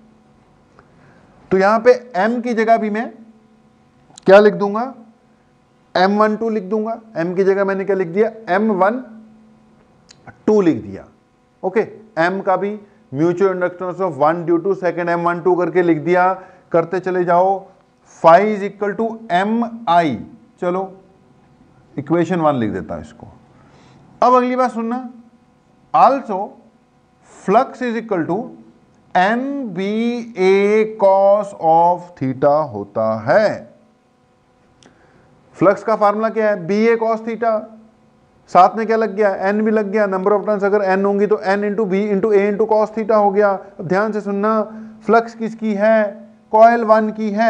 तो यहां पे m की जगह भी मैं क्या लिख दूंगा, एम वन टू लिख दूंगा। m की जगह मैंने क्या लिख दिया, एम वन टू लिख दिया। ओके, m का भी mutual inductance of one due to second M one two करके लिख दिया। करते चले जाओ, phi is equal to M I. चलो इक्वेशन वन लिख देता हूं इसको। अब अगली बात सुनना, also flux is equal to N B A cos of theta होता है। फ्लक्स का फार्मूला क्या है, बी ए कॉस थीटा, साथ में क्या लग गया, एन भी लग गया। नंबर ऑफ टर्न्स अगर एन होंगी तो N into B into A into cos theta हो गया। अब ध्यान से सुनना, फ्लक्स किसकी है, कॉइल वन की है।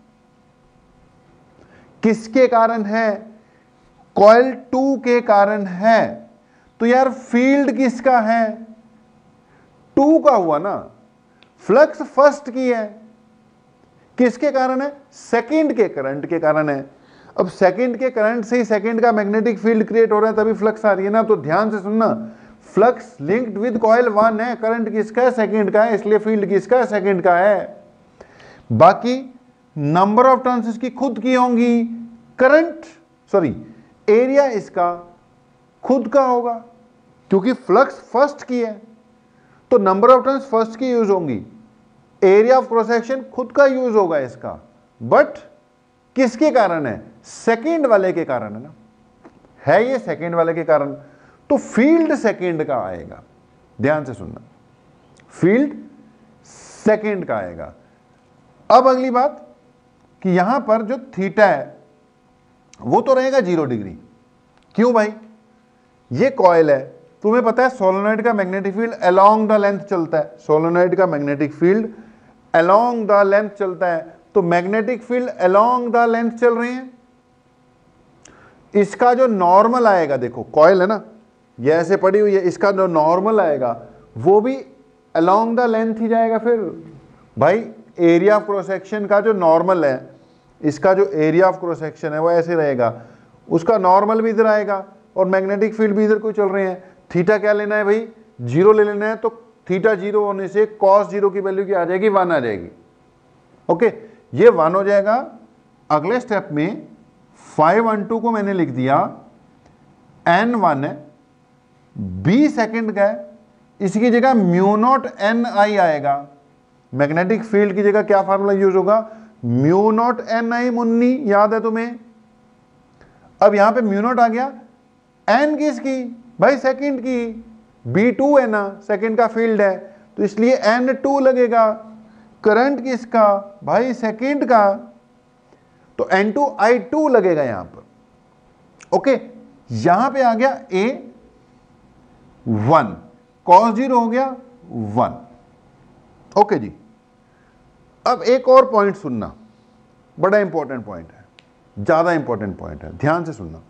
किसके कारण है, कॉइल टू के कारण है। तो यार फील्ड किसका है, टू का हुआ ना, फ्लक्स फर्स्ट की है, किसके कारण है, सेकंड के करंट के कारण है। अब सेकंड के करंट से ही सेकंड का मैग्नेटिक फील्ड क्रिएट हो रहा है, तभी फ्लक्स आ रही है ना। तो ध्यान से सुनना, flux linked with coil one है, करंट किसका है? सेकंड का है, इसलिए फील्ड किसका है? सेकंड का है। बाकी नंबर ऑफ टर्न्स इसकी खुद की होंगी, करंट सॉरी एरिया इसका खुद का होगा, क्योंकि फ्लक्स फर्स्ट की है तो नंबर ऑफ टर्न्स फर्स्ट की यूज होंगी, एरिया ऑफ क्रॉस सेक्शन खुद का यूज होगा इसका। बट किसके कारण है? सेकंड वाले के कारण है ना, है ये सेकंड वाले के कारण, तो फील्ड सेकंड का आएगा। ध्यान से सुनना, फील्ड सेकंड का आएगा। अब अगली बात कि यहां पर जो थीटा है वो तो रहेगा जीरो डिग्री। क्यों भाई? ये कॉइल है, तुम्हें पता है सोलेनॉइड का magnetic field along the length चलता है, सोलेनॉइड का magnetic field along the length चलता है, तो magnetic field along the length चल रहे हैं। इसका जो नॉर्मल आएगा, देखो कॉइल है ना, ये ऐसे पड़ी हुई है, इसका जो नॉर्मल आएगा वो भी अलोंग द लेंथ ही जाएगा। फिर भाई एरिया ऑफ क्रॉस सेक्शन का जो नॉर्मल है, इसका जो एरिया ऑफ क्रॉस सेक्शन है वो ऐसे रहेगा, उसका नॉर्मल भी इधर आएगा और मैग्नेटिक फील्ड भी इधर को चल रहे हैं। थीटा क्या लेना है भाई? जीरो ले लेना है, तो थीटा जीरो होने से कॉस जीरो की वैल्यू क्या आ जाएगी? वन आ जाएगी। ओके, ये वन हो जाएगा। अगले स्टेप में फाइव वन टू को मैंने लिख दिया, एन वन है, बी सेकंड का है, इसकी जगह म्यू नॉट एन आई आएगा। मैग्नेटिक फील्ड की जगह क्या फार्मूला यूज होगा? Mu naught N I Munni, याद है तुम्हें? अब यहां पे म्यू नॉट आ गया, एन किसकी? भाई सेकंड की, बी टू है ना, सेकंड का फील्ड है, तो इसलिए एन टू लगेगा। करंट किसका? भाई सेकंड का, तो एन टू आई टू लगेगा यहां पर। ओके, यहां पे आ गया ए वन, कॉस जीरो हो गया वन। ओके जी, अब एक और पॉइंट सुनना, बड़ा इंपॉर्टेंट पॉइंट है, ज्यादा इंपॉर्टेंट पॉइंट है, ध्यान से सुनना।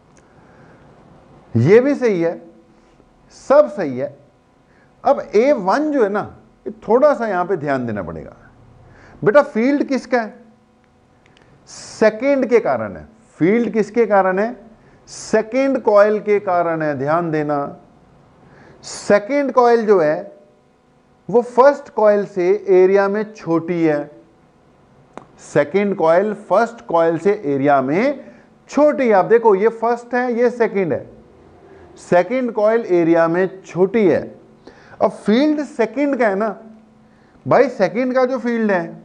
ये भी सही है, सब सही है। अब ए वन जो है ना, थोड़ा सा यहां पे ध्यान देना पड़ेगा। बेटा फील्ड किसका है? सेकेंड के कारण है। फील्ड किसके कारण है? सेकेंड कॉइल के कारण है। ध्यान देना, सेकेंड कॉइल जो है वो फर्स्ट कॉइल से एरिया में छोटी है। सेकेंड कॉइल फर्स्ट कॉइल से एरिया में छोटी है। आप देखो, ये फर्स्ट है, ये सेकेंड है, सेकेंड कॉइल एरिया में छोटी है। अब फील्ड सेकेंड का है ना भाई, सेकेंड का जो फील्ड है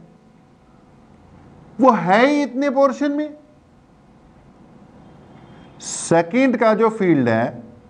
वो है ही इतने पोर्शन में। सेकेंड का जो फील्ड है,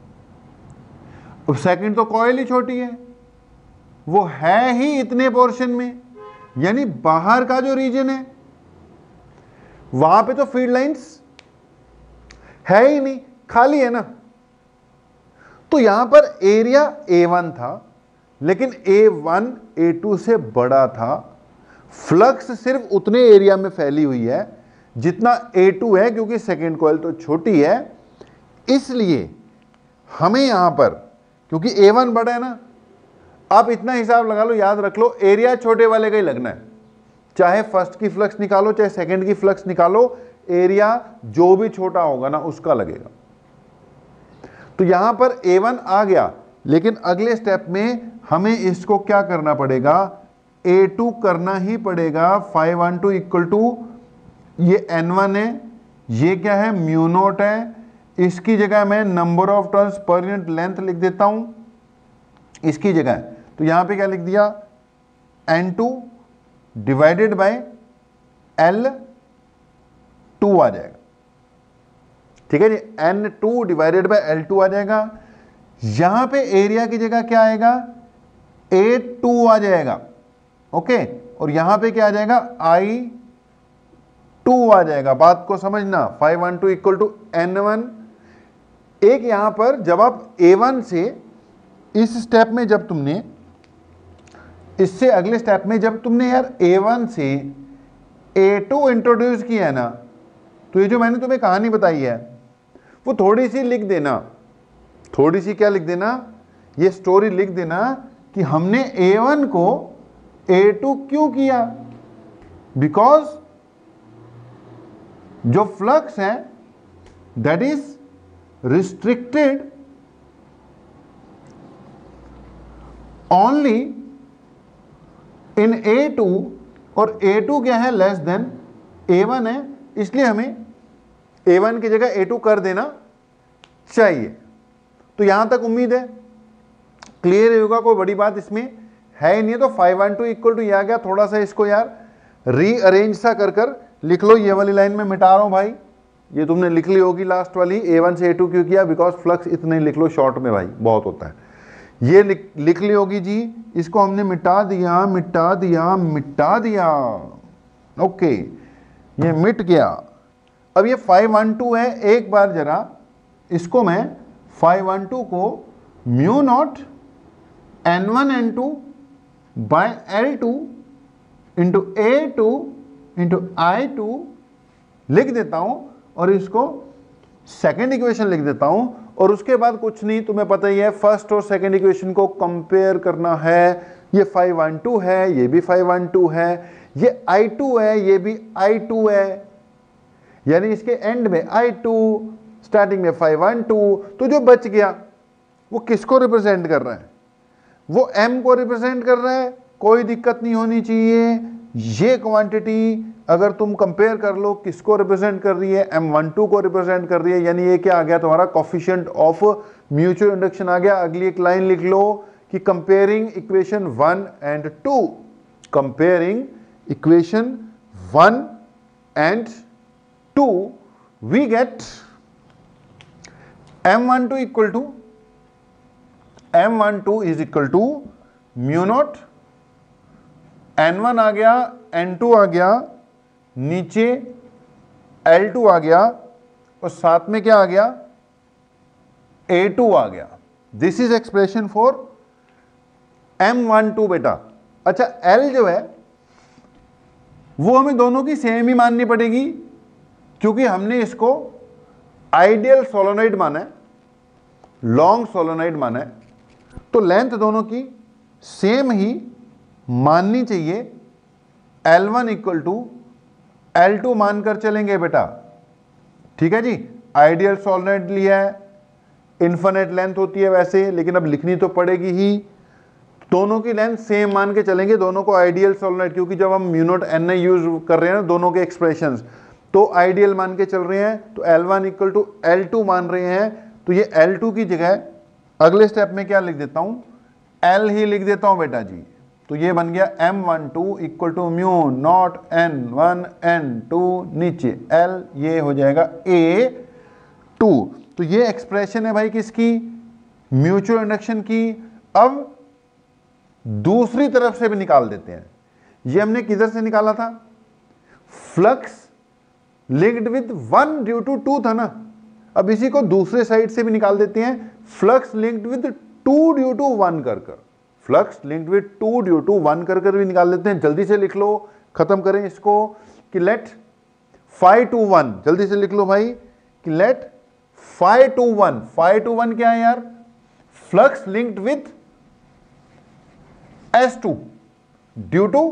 अब सेकेंड तो कॉइल ही छोटी है, वो है ही इतने पोर्शन में, यानी बाहर का जो रीजन है वहां पे तो फील्ड लाइंस है ही नहीं, खाली है ना। तो यहां पर एरिया ए वन था, लेकिन ए वन ए टू से बड़ा था। फ्लक्स सिर्फ उतने एरिया में फैली हुई है जितना ए टू है, क्योंकि सेकेंड कॉइल तो छोटी है। इसलिए हमें यहां पर, क्योंकि ए वन बड़ा है ना, आप इतना हिसाब लगा लो, याद रख लो, एरिया छोटे वाले का ही लगना है। चाहे फर्स्ट की फ्लक्स निकालो, चाहे सेकेंड की फ्लक्स निकालो, एरिया जो भी छोटा होगा ना उसका लगेगा। तो यहां पर ए वन आ गया, लेकिन अगले स्टेप में हमें इसको क्या करना पड़ेगा? ए टू करना ही पड़ेगा। Phi one two equal to, ये एन वन है, ये क्या है? म्यू नॉट है। इसकी जगह मैं नंबर ऑफ टर्न्स पर यूनिट लेंथ लिख देता हूं इसकी जगह। तो यहां पे क्या लिख दिया? N two divided by L two आ जाएगा। ठीक है जी, N two divided by L two आ जाएगा। यहां पे एरिया की जगह क्या आएगा? ए टू आ जाएगा। ओके, और यहां पे क्या आ जाएगा? आई टू आ जाएगा। बात को समझना, phi one two equal to N one. एक यहां पर जब आप ए वन से इस स्टेप में, जब तुमने इससे अगले स्टेप में जब तुमने यार ए वन से ए टू इंट्रोड्यूस किया है ना, तो ये जो मैंने तुम्हें कहानी बताई है वो थोड़ी सी लिख देना। थोड़ी सी क्या लिख देना? ये स्टोरी लिख देना कि हमने ए वन को ए टू क्यों किया। बिकॉज जो फ्लक्स है that is restricted only in A two, और ए टू क्या है, लेस देन ए वन है, इसलिए हमें ए वन की जगह ए टू कर देना चाहिए। तो यहां तक उम्मीद है क्लियर होगा, कोई बड़ी बात इसमें है ही नहीं है। तो five one two equal to ये आ गया। थोड़ा सा इसको यार रीअरेंज सा कर कर लिख लो, ये वाली लाइन में मिटा रहा हूं भाई, ये तुमने लिख ली होगी लास्ट वाली, ए वन से ए टू क्यों किया, बिकॉज फ्लक्स इतने लिख लो शॉर्ट में भाई, बहुत होता है। ये लिख, लिख ली होगी जी, इसको हमने मिटा दिया मिटा दिया मिटा दिया, ओके ये मिट गया। अब ये फाइव वन टू है, एक बार जरा इसको मैं फाइव वन टू को mu naught N one N two by L two into A two into I two लिख देता हूं, और इसको सेकेंड इक्वेशन लिख देता हूं, और उसके बाद कुछ नहीं, तुम्हें पता ही है फर्स्ट और सेकेंड इक्वेशन को कंपेयर करना है। ये फाइव वन टू है, ये भी फाइव वन टू है, ये आई टू है, ये भी आई टू है, यानी इसके एंड में आई टू, स्टार्टिंग में फाइव वन टू। तो जो बच गया वो किसको रिप्रेजेंट कर रहा है, वो m को रिप्रेजेंट कर रहा है, कोई दिक्कत नहीं होनी चाहिए। ये क्वांटिटी अगर तुम कंपेयर कर लो किसको रिप्रेजेंट कर रही है, एम वन टू को रिप्रेजेंट कर रही है, यानी ये क्या आ गया तुम्हारा कोफिशिएंट ऑफ म्यूचुअल इंडक्शन आ गया। अगली एक लाइन लिख लो कि comparing equation one and two, comparing equation one and two we get M one two equal to M one two is equal to mu naught N one आ गया, N to आ गया, नीचे एल टू आ गया, और साथ में क्या आ गया, ए टू आ गया। This is expression for M one two बेटा। अच्छा L जो है वो हमें दोनों की सेम ही माननी पड़ेगी, क्योंकि हमने इसको आइडियल सोलोनॉइड माना है, लॉन्ग सोलोनॉइड माना है, तो लेंथ दोनों की सेम ही माननी चाहिए। L one equal to L two मानकर चलेंगे बेटा, ठीक है जी। आइडियल सोलेनॉइड लिया है, इन्फिनिट लेंथ होती है वैसे, लेकिन अब लिखनी तो पड़ेगी ही। दोनों की लेंथ सेम मान के चलेंगे, दोनों को आइडियल सोलेनॉइड, क्योंकि जब हम mu naught N I use कर रहे हैं ना दोनों के एक्सप्रेशंस, तो आइडियल मान के चल रहे हैं। तो L one equal to L two मान रहे हैं, तो ये एल टू की जगह अगले स्टेप में क्या लिख देता हूं, L ही लिख देता हूं बेटा जी। तो ये बन गया M one two equal to mu naught N one N two, नीचे L, ये हो जाएगा ए टू। तो ये एक्सप्रेशन है भाई किसकी, म्यूचुअल इंडक्शन की। अब दूसरी तरफ से भी निकाल देते हैं। ये हमने किधर से निकाला था, flux linked with one due to two था ना। अब इसी को दूसरे साइड से भी निकाल देते हैं, flux linked with two due to one कर कर, flux linked with two due to one कर कर भी निकाल देते हैं। जल्दी से लिख लो, खत्म करें इसको, कि लेट फाइव टू वन, जल्दी से लिख लो भाई, कि let phi two one, phi two one क्या है यार, flux linked with S two due to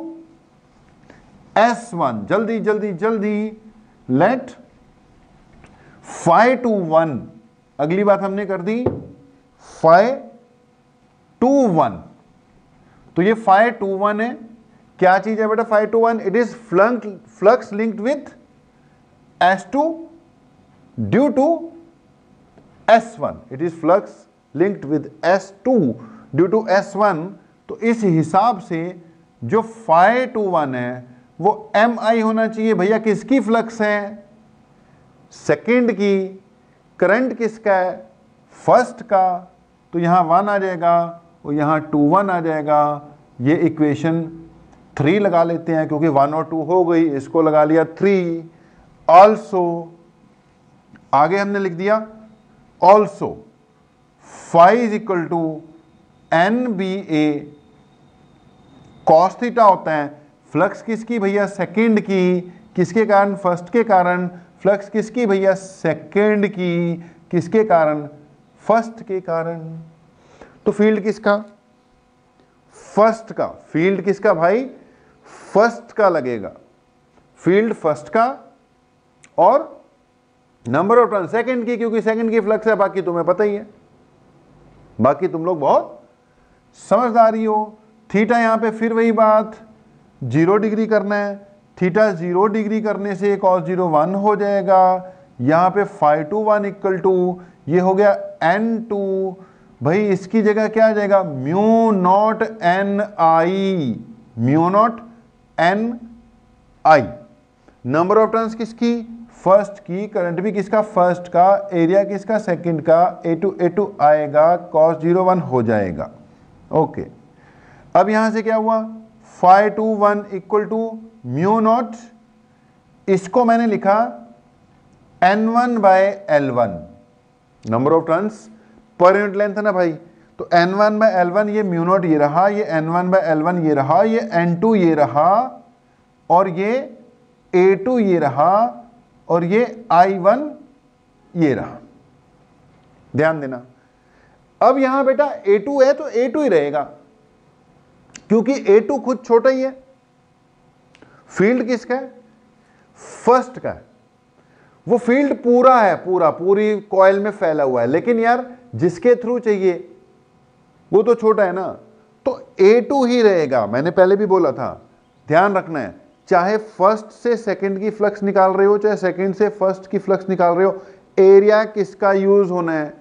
S one. जल्दी जल्दी जल्दी, लेट फाइव टू वन, अगली बात हमने कर दी फाइव टू वन। तो ये फाइव टू वन है, क्या चीज है बेटा five two one, it is flux linked with S two due to S one, it is flux linked with S two due to S one. तो इस हिसाब से जो फाइव टू वन है वो एम आई होना चाहिए भैया। किसकी फ्लक्स है, सेकेंड की। करंट किसका है, फर्स्ट का। तो यहां वन आ जाएगा और यहां टू वन आ जाएगा। ये इक्वेशन थ्री लगा लेते हैं, क्योंकि वन और टू हो गई, इसको लगा लिया थ्री। ऑल्सो आगे हमने लिख दिया also five is equal to N B A cos theta होता है। फ्लक्स किसकी भैया, सेकेंड की। किसके कारण, फर्स्ट के कारण। फ्लक्स किसकी भैया, सेकेंड की। किसके कारण, फर्स्ट के कारण। तो फील्ड किसका, फर्स्ट का। फील्ड किसका भाई, फर्स्ट का लगेगा। फील्ड फर्स्ट का और नंबर ऑफ टर्न सेकंड की, क्योंकि सेकंड की फ्लक्स है, बाकी तुम्हें पता ही है, बाकी तुम लोग बहुत समझदारी हो। थीटा यहां पे फिर वही बात, जीरो डिग्री करना है, थीटा जीरो डिग्री करने से कॉस जीरो वन हो जाएगा। यहां पे five two one equal to ये हो गया एन टू, भाई इसकी जगह क्या आ जाएगा, mu naught N I, mu naught N I. Number of turns किसकी, फर्स्ट की, करंट भी किसका, फर्स्ट का, एरिया किसका, सेकंड का, ए टू ए टू आएगा, कॉस जीरो वन हो जाएगा। ओके, अब यहां से क्या हुआ, five two one equal to mu naught, इसको मैंने लिखा N one by L one, number of turns पर यूनिट लेंथ है ना भाई, तो N one by L one, ये म्यू नॉट ये रहा, ये N one by L one ये रहा, ये एन टू ये रहा, और ये ए टू ये रहा, और ये आई वन ये रहा। ध्यान देना, अब यहां बेटा ए टू है तो ए टू ही रहेगा, क्योंकि ए टू खुद छोटा ही है। फील्ड किसका है, फर्स्ट का है, वो फील्ड पूरा है, पूरा पूरी कॉइल में फैला हुआ है, लेकिन यार जिसके थ्रू चाहिए वो तो छोटा है ना, तो ए टू ही रहेगा। मैंने पहले भी बोला था, ध्यान रखना है, चाहे फर्स्ट से सेकंड की फ्लक्स निकाल रहे हो, चाहे सेकंड से फर्स्ट की फ्लक्स निकाल रहे हो, एरिया किसका यूज होना है,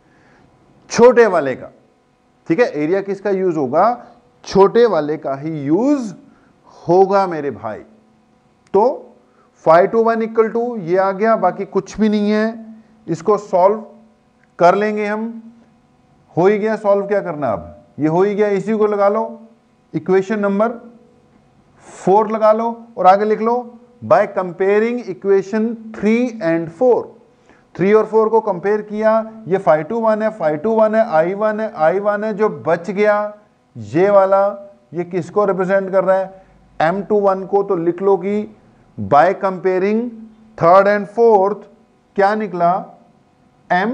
छोटे वाले का। ठीक है, एरिया किसका यूज होगा, छोटे वाले का ही यूज होगा मेरे भाई। तो five two one equal to ये आ गया, बाकी कुछ भी नहीं है, इसको सॉल्व कर लेंगे हम। हो ही गया सॉल्व, क्या करना अब, ये हो ही गया, इसी को लगा लो, इक्वेशन नंबर फोर लगा लो, और आगे लिख लो by comparing equation three and four. Three और फोर को कंपेयर किया, ये फाइव टू वन है, फाइव टू वन है, आई वन है, आई वन है, जो बच गया ये वाला, ये किसको रिप्रेजेंट कर रहा है, एम टू वन को। तो लिख लो कि by comparing third and fourth क्या निकला, M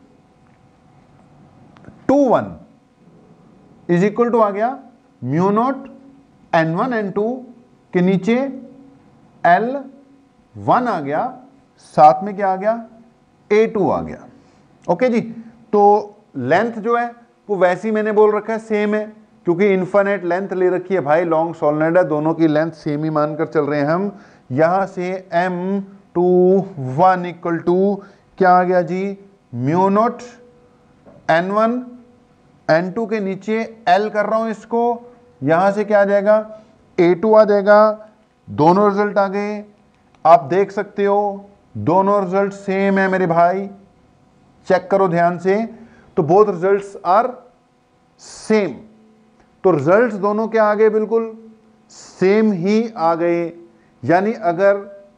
two one is equal to आ गया mu naught N one N two के नीचे एल वन आ गया, साथ में क्या आ गया, ए टू आ गया। ओके जी, तो लेंथ जो है वो वैसी मैंने बोल रखा है सेम है, क्योंकि इन्फिनिट लेंथ ले रखी है भाई, लॉन्ग सोलेनोइड है, दोनों की लेंथ सेम ही मानकर चल रहे हैं हम। यहां से M two one equal to क्या आ गया जी, mu naught N one N two के नीचे एल कर रहा हूं इसको, यहां से क्या आ जाएगा, ए टू आ जाएगा। दोनों रिजल्ट आ गए, आप देख सकते हो दोनों रिजल्ट सेम है मेरे भाई, चेक करो ध्यान से। तो बोथ रिजल्ट्स आर सेम, तो रिजल्ट्स दोनों के आ गए, बिल्कुल सेम ही आ गए। यानी अगर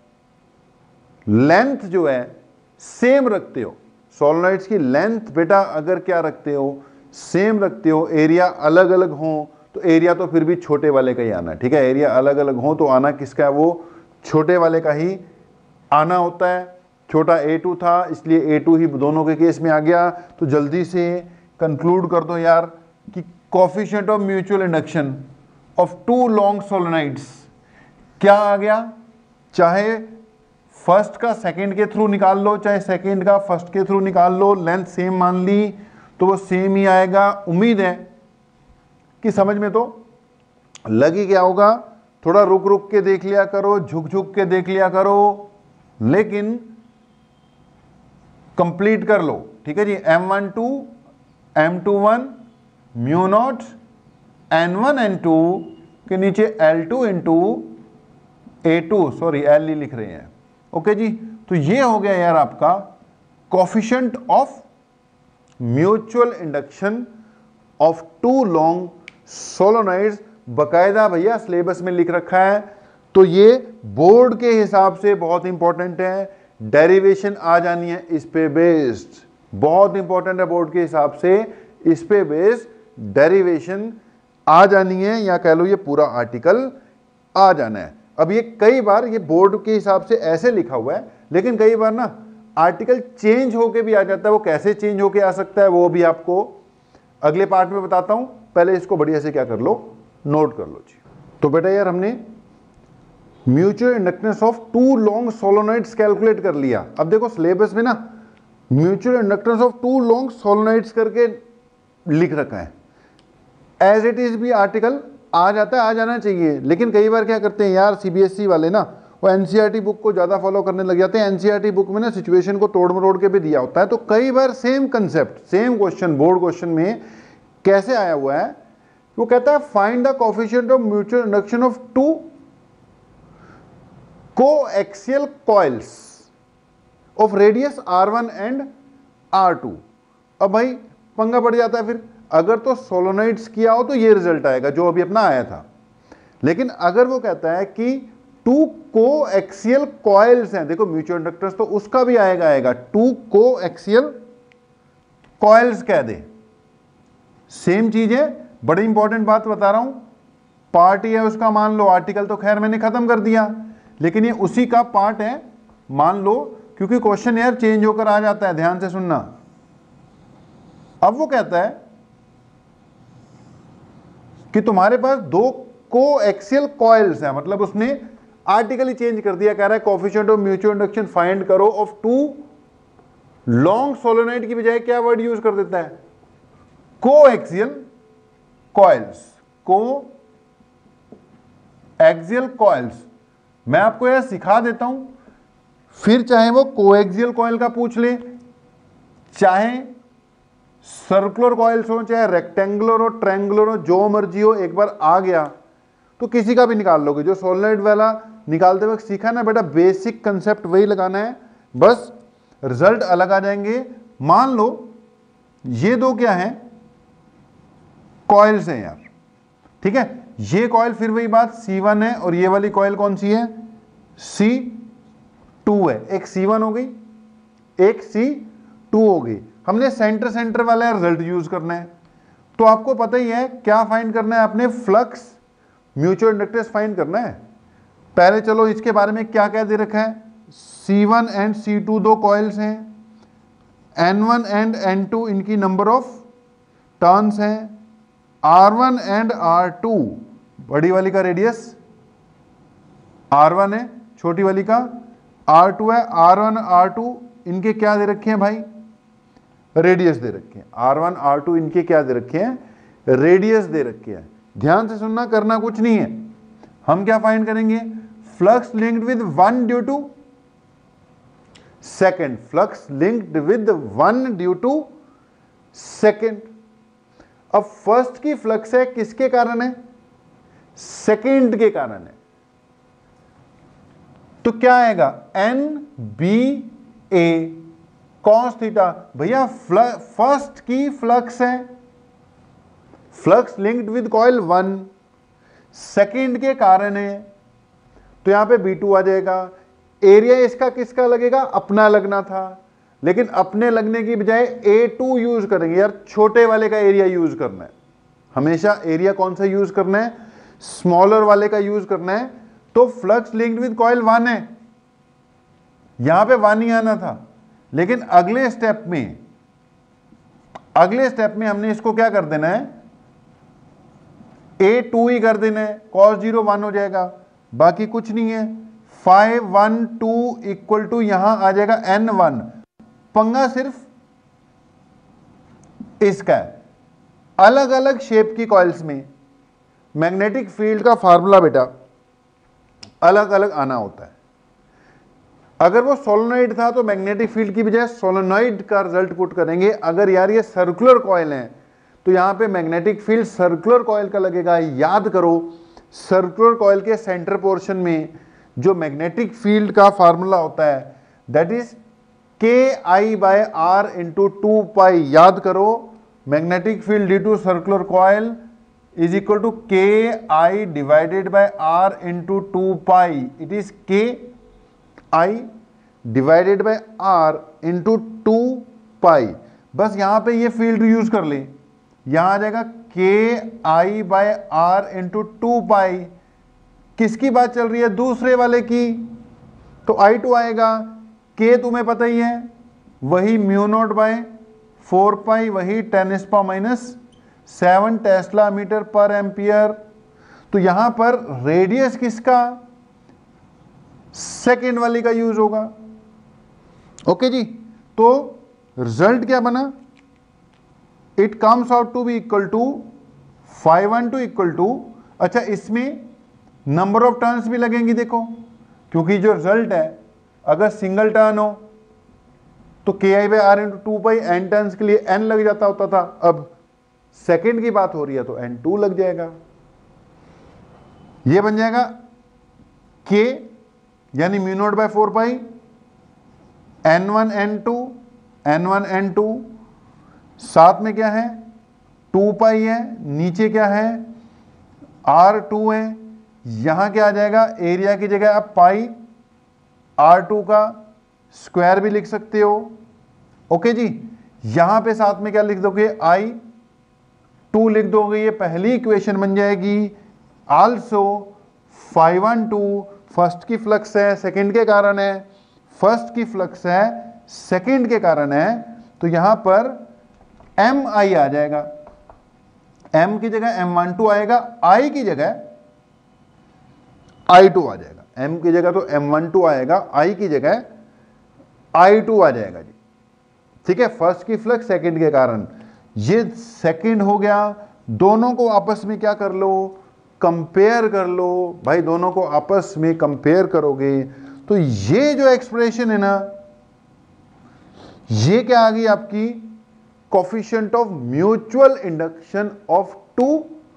लेंथ जो है सेम रखते हो, सोलेनोइड्स की लेंथ बेटा अगर क्या रखते हो, सेम रखते हो, एरिया अलग अलग हो, तो एरिया तो फिर भी छोटे वाले का ही आना, ठीक है। एरिया अलग अलग हो तो आना किसका है, वो छोटे वाले का ही आना होता है। छोटा ए टू था इसलिए ए टू ही दोनों के केस में आ गया। तो जल्दी से कंक्लूड कर दो यार कि coefficient of mutual induction of two long solenoids क्या आ गया, चाहे फर्स्ट का सेकंड के थ्रू निकाल लो, चाहे सेकंड का फर्स्ट के थ्रू निकाल लो, लेंथ सेम मान ली तो वो सेम ही आएगा। उम्मीद है कि समझ में तो लग ही गया होगा। थोड़ा रुक रुक के देख लिया करो, झुक झुक के देख लिया करो, लेकिन कंप्लीट कर लो, ठीक है जी। M one two M two one mu naught N one N two के नीचे L two into A two, sorry L ही लिख रहे हैं, ओके जी। तो ये हो गया यार आपका coefficient of mutual induction of two long solenoids. बकायदा भैया सिलेबस में लिख रखा है, तो ये बोर्ड के हिसाब से बहुत इंपॉर्टेंट है। डेरिवेशन आ जानी है इस पे बेस्ड, बहुत इंपॉर्टेंट है बोर्ड के हिसाब से, इस पे बेस्ड डेरिवेशन आ जानी है, या कह लो ये पूरा आर्टिकल आ जाना है। अब ये कई बार ये बोर्ड के हिसाब से ऐसे लिखा हुआ है, लेकिन कई बार ना आर्टिकल चेंज होके भी आ जाता है। वो कैसे चेंज होके आ सकता है वो भी आपको अगले पार्ट में बताता हूं। पहले इसको बढ़िया से क्या कर लो, नोट कर लो जी। तो बेटा यार हमने mutual inductance of two long solenoids calculate कर लिया। अब देखो सिलेबस में ना mutual inductance of two long solenoids करके लिख रखा है, एज इट इज भी आर्टिकल आ जाता है, आ जाना चाहिए। लेकिन कई बार क्या करते हैं यार सीबीएसई वाले ना, वो एनसीईआरटी बुक को ज़्यादा फॉलो करने लग जाते हैं। एनसीईआरटी बुक में ना सिचुएशन को तोड़ मरोड़ के भी दिया होता है, तो कई बार same concept, same question board question में कैसे आया हुआ है, वो कहता है find the coefficient of mutual induction of two coaxial coils of radius R one and R two. अब भाई पंगा पड़ जाता है फिर, अगर तो सोलोनॉइड्स किया हो तो ये रिजल्ट आएगा जो अभी अपना आया था। लेकिन अगर वो कहता है कि टू कोएक्सियल कॉइल्स हैं, देखो म्यूचुअल इंडक्टेंस तो उसका भी आएगा आएगा टू कोएक्सियल कॉइल्स कह दे, सेम चीज है। बड़ी इंपॉर्टेंट बात बता रहा हूं, पार्ट है उसका, मान लो आर्टिकल तो खैर मैंने खत्म कर दिया, लेकिन ये उसी का पार्ट है मान लो, क्योंकि क्वेश्चन यार चेंज होकर आ जाता है, ध्यान से सुनना। अब वो कहता है कि तुम्हारे पास दो कोएक्सियल कॉइल्स हैं, मतलब उसने आर्टिकल ही चेंज कर दिया, कह रहा है coefficient of mutual induction find करो ऑफ टू लॉन्ग सोलोनॉइड की बजाय क्या वर्ड यूज कर देता है, कोएक्सियल कॉइल्स, कोएक्सियल कॉइल्स। मैं आपको यह सिखा देता हूं, फिर चाहे वो कोएक्सियल कॉइल का पूछ ले, चाहे सर्कुलर कॉइल्स हो, चाहे रेक्टेंगुलर हो, ट्रायंगुलर हो, जो मर्जी हो, एक बार आ गया तो किसी का भी निकाल लोगे। जो सोलेनॉइड वाला निकालते वक्त सीखा ना बेटा, बेसिक कंसेप्ट वही लगाना है, बस रिजल्ट अलग आ जाएंगे। मान लो ये दो क्या है, कॉइल्स हैं यार, ठीक है। ये कॉइल फिर वही बात सी वन है, और ये वाली कॉइल कौन सी है, सी टू है। एक सी वन हो गई, एक सी टू हो गई। हमने सेंटर सेंटर वाला रिजल्ट यूज करना है, तो आपको पता ही है क्या फाइंड करना है, आपने फ्लक्स म्यूचुअल इंडक्टेंस फाइंड करना है। पहले चलो इसके बारे में क्या क्या दे रखा है, C one and C two दो कॉइल्स हैं, N one and N two इनकी नंबर ऑफ टर्न्स हैं, R one and R two बड़ी वाली का रेडियस आर वन है, छोटी वाली का आर टू है। आर वन आर टू इनके क्या दे रखे हैं भाई, रेडियस दे रखे हैं। आर वन आर टू इनके क्या दे रखे हैं, रेडियस दे रखे हैं। ध्यान से सुनना, करना कुछ नहीं है। हम क्या फाइंड करेंगे, flux linked with one due to second, flux linked with one due to second. अब फर्स्ट की फ्लक्स है किसके कारण है, सेकेंड के कारण है, तो क्या आएगा, N B A cos theta. भैया फर्स्ट की फ्लक्स है, flux linked with coil one, second के कारण है, तो यहां पे बी टू आ जाएगा। एरिया इसका किसका लगेगा, अपना लगना था, लेकिन अपने लगने की बजाय ए टू यूज करेंगे। यार छोटे वाले का एरिया यूज करना है, हमेशा एरिया कौन सा यूज करना है, स्मॉलर वाले का यूज करना है। तो flux linked with coil one है, यहां पे वन ही आना था, लेकिन अगले स्टेप में अगले स्टेप में हमने इसको क्या कर देना है, ए टू ही कर देना है, कॉस जीरो वन हो जाएगा, बाकी कुछ नहीं है। Five one two equal to यहां आ जाएगा एन वन। पंगा सिर्फ इसका है, अलग अलग शेप की कॉइल्स में मैग्नेटिक फील्ड का फार्मूला बेटा अलग अलग आना होता है। अगर वो सोलेनॉइड था तो मैग्नेटिक फील्ड की बजाय सोलेनॉइड का रिजल्ट पुट करेंगे। अगर यार ये सर्कुलर कॉइल है तो यहां पे मैग्नेटिक फील्ड सर्कुलर कॉइल का लगेगा। याद करो, सर्कुलर कॉइल के सेंटर पोर्शन में जो मैग्नेटिक फील्ड का फार्मूला होता है that is K I by R into two pi. याद करो, magnetic field due to circular coil is equal to K I divided by R into two pi. It is K I divided by R into two pi. बस यहां पे ये field use कर ले, यहां आ जाएगा K I by R into two pi. किसकी बात चल रही है, दूसरे वाले की, तो आई टू आएगा। के तुम्हें पता ही है, वही mu naught by four pi, वही ten is power minus seven tesla metre पर एम्पियर। तो यहां पर रेडियस किसका, सेकेंड वाली का यूज होगा। ओके जी, तो रिजल्ट क्या बना, it comes out to be equal to five one two equal to, अच्छा इसमें नंबर ऑफ टर्न्स भी लगेंगी देखो, क्योंकि जो रिजल्ट है अगर सिंगल टर्न हो तो K I by R into two pi N turns के लिए एन लग जाता होता था, अब सेकेंड की बात हो रही है तो एन टू लग जाएगा। ये बन जाएगा के यानी mu naught by four pi N one N two N one N two, साथ में क्या है टू पाई है, नीचे क्या है आर टू है, यहां क्या आ जाएगा एरिया की जगह आप पाई आर टू का स्क्वायर भी लिख सकते हो। ओके जी, यहां पे साथ में क्या लिख दोगे आई टू लिख दोगे, ये पहली इक्वेशन बन जाएगी। Also five one two first की फ्लक्स है सेकंड के कारण है, फर्स्ट की फ्लक्स है सेकंड के कारण है, तो यहां पर एम आई आ जाएगा, m की जगह एम वन टू आएगा, i की जगह आई टू आ जाएगा, m की जगह तो एम वन टू आएगा, i की जगह आई टू आ जाएगा जी। ठीक है, फर्स्ट की फ्लक्स सेकंड के कारण, ये सेकंड हो गया। दोनों को आपस में क्या कर लो कंपेयर कर लो भाई, दोनों को आपस में कंपेयर करोगे तो ये जो एक्सप्रेशन है ना, ये क्या आ गई आपकी coefficient of mutual induction of two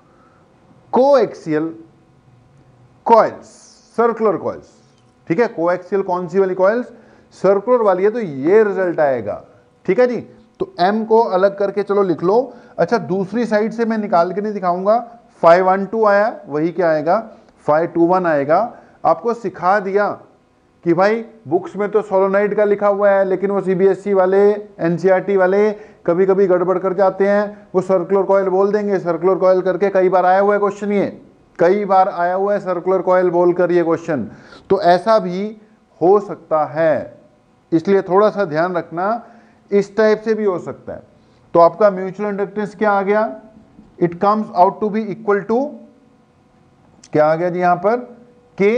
coaxial coils, circular coils. ठीक है, कोएक्सियल कौन सी वाली कॉइल्स, सर्कुलर वाली है, तो ये रिजल्ट आएगा। ठीक है जी, तो m को अलग करके चलो लिख लो। अच्छा, दूसरी साइड से मैं निकाल के नहीं दिखाऊंगा, फाइव वन टू आया वही क्या आएगा फाइव टू वन आएगा। आपको सिखा दिया कि भाई बुक्स में तो सोलोनाइड का लिखा हुआ है, लेकिन वो सीबीएसई वाले एनसीईआरटी वाले कभी कभी गड़बड़ कर जाते हैं, वो सर्कुलर कॉइल बोल देंगे, सर्कुलर कॉइल करके कई बार आया हुआ है क्वेश्चन, ये कई बार आया हुआ है सर्कुलर कॉइल बोलकर ये क्वेश्चन, तो ऐसा भी हो सकता है, इसलिए थोड़ा सा ध्यान रखना, इस टाइप से भी हो सकता है। तो आपका म्यूचुअल इंडक्टेंस क्या आ गया, it comes out to be equal to क्या आ गया जी यहां पर K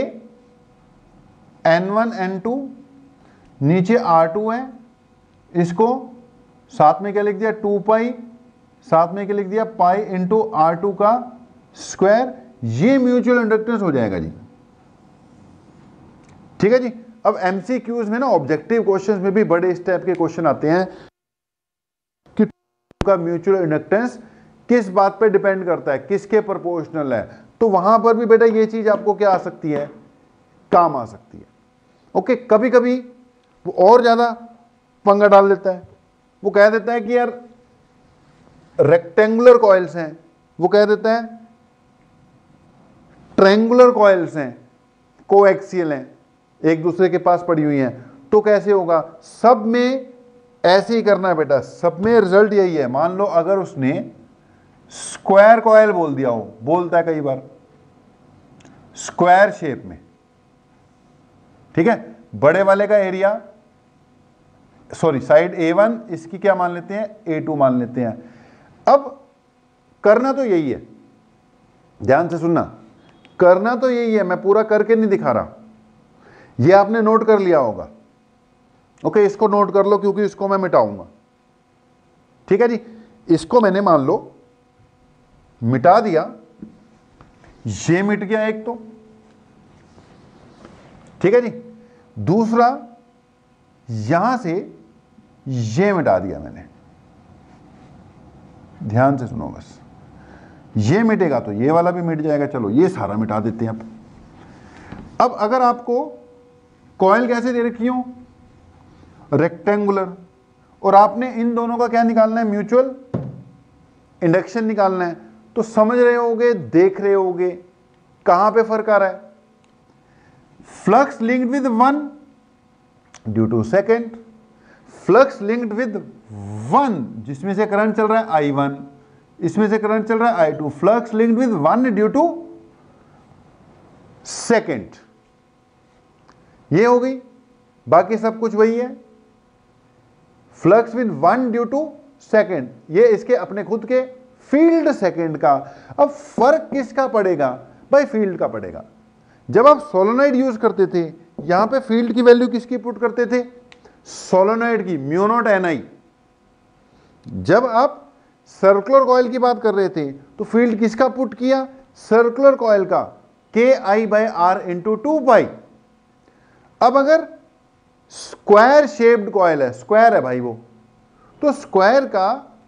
N one N two, नीचे आर टू है, इसको साथ में क्या लिख दिया टू पाई, साथ में क्या लिख दिया पाई इंटू आर टू का स्क्वायर, ये म्यूचुअल इंडक्टेंस हो जाएगा जी। ठीक है जी, अब एमसीक्यूज में ना ऑब्जेक्टिव क्वेश्चंस में भी बड़े इस टाइप के क्वेश्चन आते हैं कि का म्यूचुअल इंडक्टेंस किस बात पे डिपेंड करता है, किसके प्रोपोर्शनल है, तो वहां पर भी बेटा ये चीज आपको क्या आ सकती है, काम आ सकती है। ओके, कभी कभी वो और ज्यादा पंगा डाल देता है, वो कह देता है कि यार रेक्टेंगुलर कॉइल्स हैं, वो कह देता है ट्रायंगुलर कॉइल्स हैं, कोएक्सियल हैं, एक दूसरे के पास पड़ी हुई हैं, तो कैसे होगा, सब में ऐसे ही करना है बेटा, सब में रिजल्ट यही है। मान लो अगर उसने स्क्वायर कॉइल बोल दिया हो, बोलता है कई बार स्क्वायर शेप में, ठीक है, बड़े वाले का area sorry side A one, इसकी क्या मान लेते हैं ए टू मान लेते हैं। अब करना तो यही है, ध्यान से सुनना, करना तो यही है, मैं पूरा करके नहीं दिखा रहा, ये आपने नोट कर लिया होगा। ओके, इसको नोट कर लो क्योंकि इसको मैं मिटाऊंगा। ठीक है जी, इसको मैंने मान लो मिटा दिया, ये मिट गया एक तो, ठीक है जी, दूसरा यहां से ये मिटा दिया मैंने, ध्यान से सुनो बस, ये मिटेगा तो ये वाला भी मिट जाएगा, चलो ये सारा मिटा देते हैं अब। अब अगर आपको कॉइल कैसे दे रखी हो रेक्टेंगुलर, और आपने इन दोनों का क्या निकालना है म्यूचुअल इंडक्शन निकालना है, तो समझ रहे होगे, देख रहे होगे कहां पे फर्क आ रहा है, flux linked with one due to second, flux linked with one जिसमें से करंट चल रहा है आई वन, इसमें से करंट चल रहा है I two, flux linked with one due to second, ये हो गई, बाकी सब कुछ वही है, flux with one due to second, ये इसके अपने खुद के फील्ड सेकेंड का। अब फर्क किसका पड़ेगा भाई, फील्ड का पड़ेगा। जब आप सोलोनाइड यूज करते थे यहां पे फील्ड की वैल्यू किसकी पुट करते थे? सोलेनॉइड की, म्यू नॉट एन आई। जब आप सर्कुलर कॉइल की बात कर रहे थे तो फील्ड किसका पुट किया? सर्कुलर कॉइल का, K I by R into two pi. अब अगर स्क्वायर शेप्ड कॉइल है, स्क्वायर है भाई वो, तो स्क्वायर का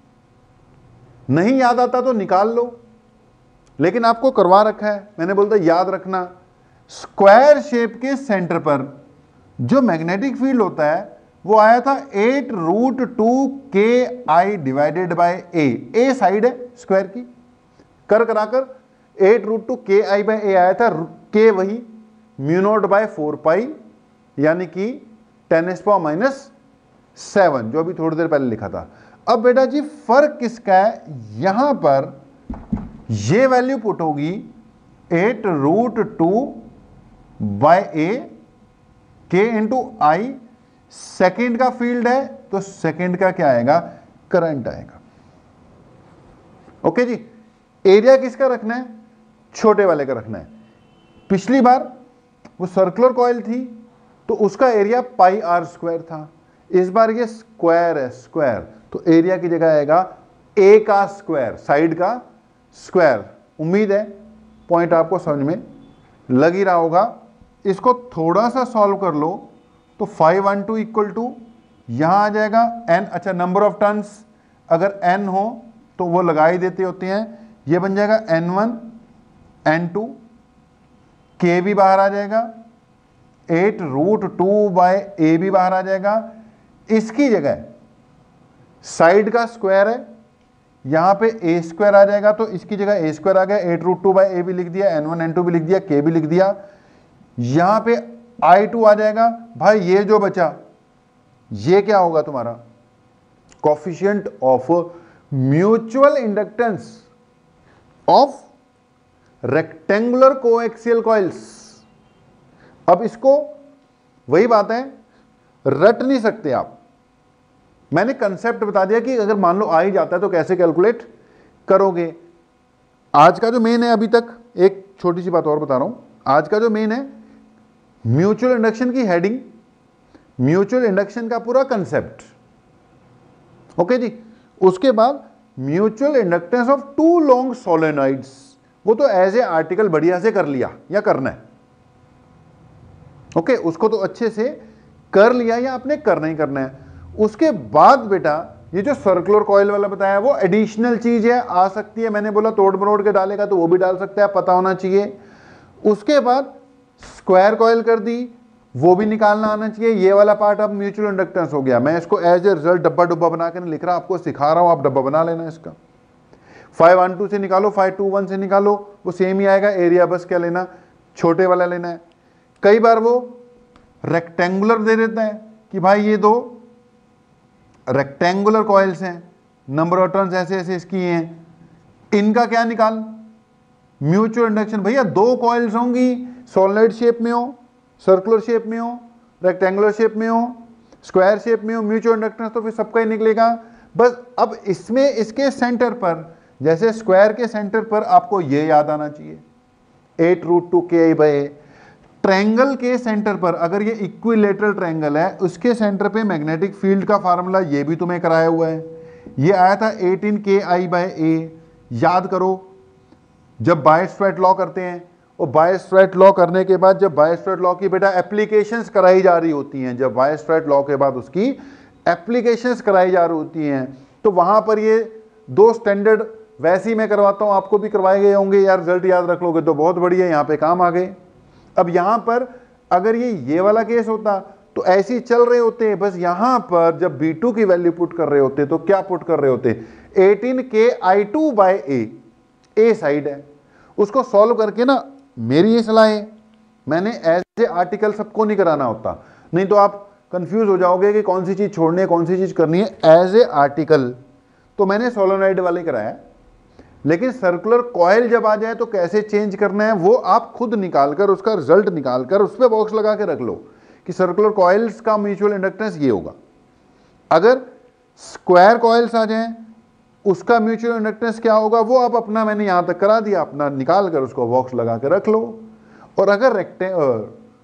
नहीं याद आता तो निकाल लो, लेकिन आपको करवा रखा है, मैंने बोलता याद रखना। स्क्वायर शेप के सेंटर पर जो मैग्नेटिक फील्ड होता है वो आया था eight root two K I divided by A. A side है स्क्वायर की, कर कराकर eight root two K I bye ए आया था, के वही mu naught by four pi, यानी कि ten S power minus seven, जो अभी थोड़ी देर पहले लिखा था। अब बेटा जी फर्क किसका है? यहां पर ये वैल्यू पुट होगी eight root two by A K into I. Second का फील्ड है तो सेकेंड का क्या आएगा? करंट आएगा। ओके जी। एरिया किसका रखना है? छोटे वाले का रखना है। पिछली बार वो सर्कुलर कॉइल थी तो उसका एरिया पाई आर स्क्वायर था, इस बार ये स्क्वायर है, स्क्वायर, तो एरिया की जगह आएगा ए का स्क्वायर, साइड का स्क्वायर। उम्मीद है पॉइंट आपको समझ में लग ही रहा होगा। इसको थोड़ा सा सॉल्व कर लो तो five one two equal to यहां आ जाएगा एन। अच्छा, नंबर ऑफ टर्न्स अगर एन हो तो वो लगा ही देते होते हैं, ये बन जाएगा एन वन एन टू, के भी बाहर आ जाएगा, eight root two by A भी बाहर आ जाएगा। इसकी जगह साइड का स्क्वायर है, यहां पे ए स्क्वायर आ जाएगा, तो इसकी जगह ए स्क्वायर आ गया, eight root two by A भी लिख दिया, एन वन एन टू भी लिख दिया, के भी लिख दिया। यहां पे आई टू आ जाएगा। भाई ये जो बचा ये क्या होगा तुम्हारा? Coefficient of mutual inductance of rectangular coaxial coils. अब इसको वही बात है, रट नहीं सकते आप। मैंने कंसेप्ट बता दिया कि अगर मान लो आ ही जाता है तो कैसे कैलकुलेट करोगे। आज का जो मेन है, अभी तक एक छोटी सी बात और बता रहा हूं, आज का जो मेन है म्यूचुअल इंडक्शन की हेडिंग, म्यूचुअल इंडक्शन का पूरा कंसेप्ट। ओके जी। उसके बाद mutual inductance of two long solenoids, वो तो एज ए आर्टिकल बढ़िया से कर लिया या करना है। ओके, उसको तो अच्छे से कर लिया या आपने करना ही करना है। उसके बाद बेटा ये जो सर्कुलर कॉइल वाला बताया वो एडिशनल चीज है, आ सकती है। मैंने बोला तोड़ मरोड़ के डालेगा तो वो भी डाल सकता है, पता होना चाहिए। उसके बाद स्क्वायर कॉइल कर दी, वो भी निकालना आना चाहिए। ये वाला पार्ट अब म्यूचुअल इंडक्टेंस हो गया। मैं इसको एज ए रिजल्ट डब्बा डब्बा बना के नहीं लिख रहा, आपको सिखा रहा हूं, आप डब्बा बना लेना इसका। फाइव वन टू से निकालो, फाइव टू वन से निकालो, वो सेम ही आएगा। एरिया बस क्या लेना? छोटे वाला लेना है। कई बार वो रेक्टेंगुलर दे देता है कि भाई ये दो रेक्टेंगुलर कॉइल्स हैं, नंबर ऑफ टर्न्स ऐसे ऐसे इसकी हैं, इनका क्या निकाल? Mutual induction. भैया दो कॉइल्स होंगी, सोलेनॉइड शेप में हो, सर्कुलर शेप में हो, रेक्टेंगुलर शेप में हो, स्क्वायर शेप में हो, म्यूचुअल इंडक्टेंस तो फिर सबका ही निकलेगा। बस अब इसमें इसके सेंटर पर, जैसे स्क्वायर के सेंटर पर आपको ये याद आना चाहिए eight root two K I by. Triangle के सेंटर पर, अगर ये इक्विलेटरल ट्रायंगल है, उसके सेंटर पे मैग्नेटिक फील्ड का फार्मूला ये भी तुम्हें कराया हुआ है, ये आया था एटीन के आई बाय ए। याद करो जब बायस्ट्रैट लॉ करते हैं, और बायस्ट्रैट लॉ करने के बाद जब बायस्ट्रैट लॉ की बेटा एप्लीकेशंस कराई जा रही होती हैं, जब बायस्ट्रैट लॉ के बाद उसकी एप्लीकेशंस कराई जा रही होती हैं, तो वहां पर ये दो स्टैंडर्ड वैसे ही मैं करवाता हूं, आपको भी करवाए गए होंगे यार, रिजल्ट याद रख लोगे तो बहुत बढ़िया, यहाँ पे काम आ गए। अब यहां पर अगर ये ये वाला केस होता तो ऐसे ही चल रहे होते हैं, बस यहां पर जब बी टू की वैल्यू पुट कर रहे होते तो क्या पुट कर रहे होते? Eighteen K I two by A, A side है, उसको सॉल्व करके ना, मेरी ये सलाह है, मैंने एज ए आर्टिकल सबको नहीं कराना होता, नहीं तो आप कंफ्यूज हो जाओगे कि कौन सी चीज छोड़नी है कौन सी चीज करनी है। एज ए आर्टिकल तो मैंने सोलेनॉइड वाले कराया, लेकिन सर्कुलर कॉइल जब आ जाए तो कैसे चेंज करना है वो आप खुद निकालकर, उसका रिजल्ट निकालकर उस पर बॉक्स लगा के रख लो कि सर्कुलर कॉइल्स का म्यूचुअल इंडक्टेंस ये होगा। अगर स्क्वायर कॉइल्स आ जाएं उसका म्यूचुअल इंडक्टेंस क्या होगा वो आप अपना, मैंने यहां तक करा दिया, अपना निकाल कर उसको बॉक्स लगा के रख लो। और अगर रेक्टे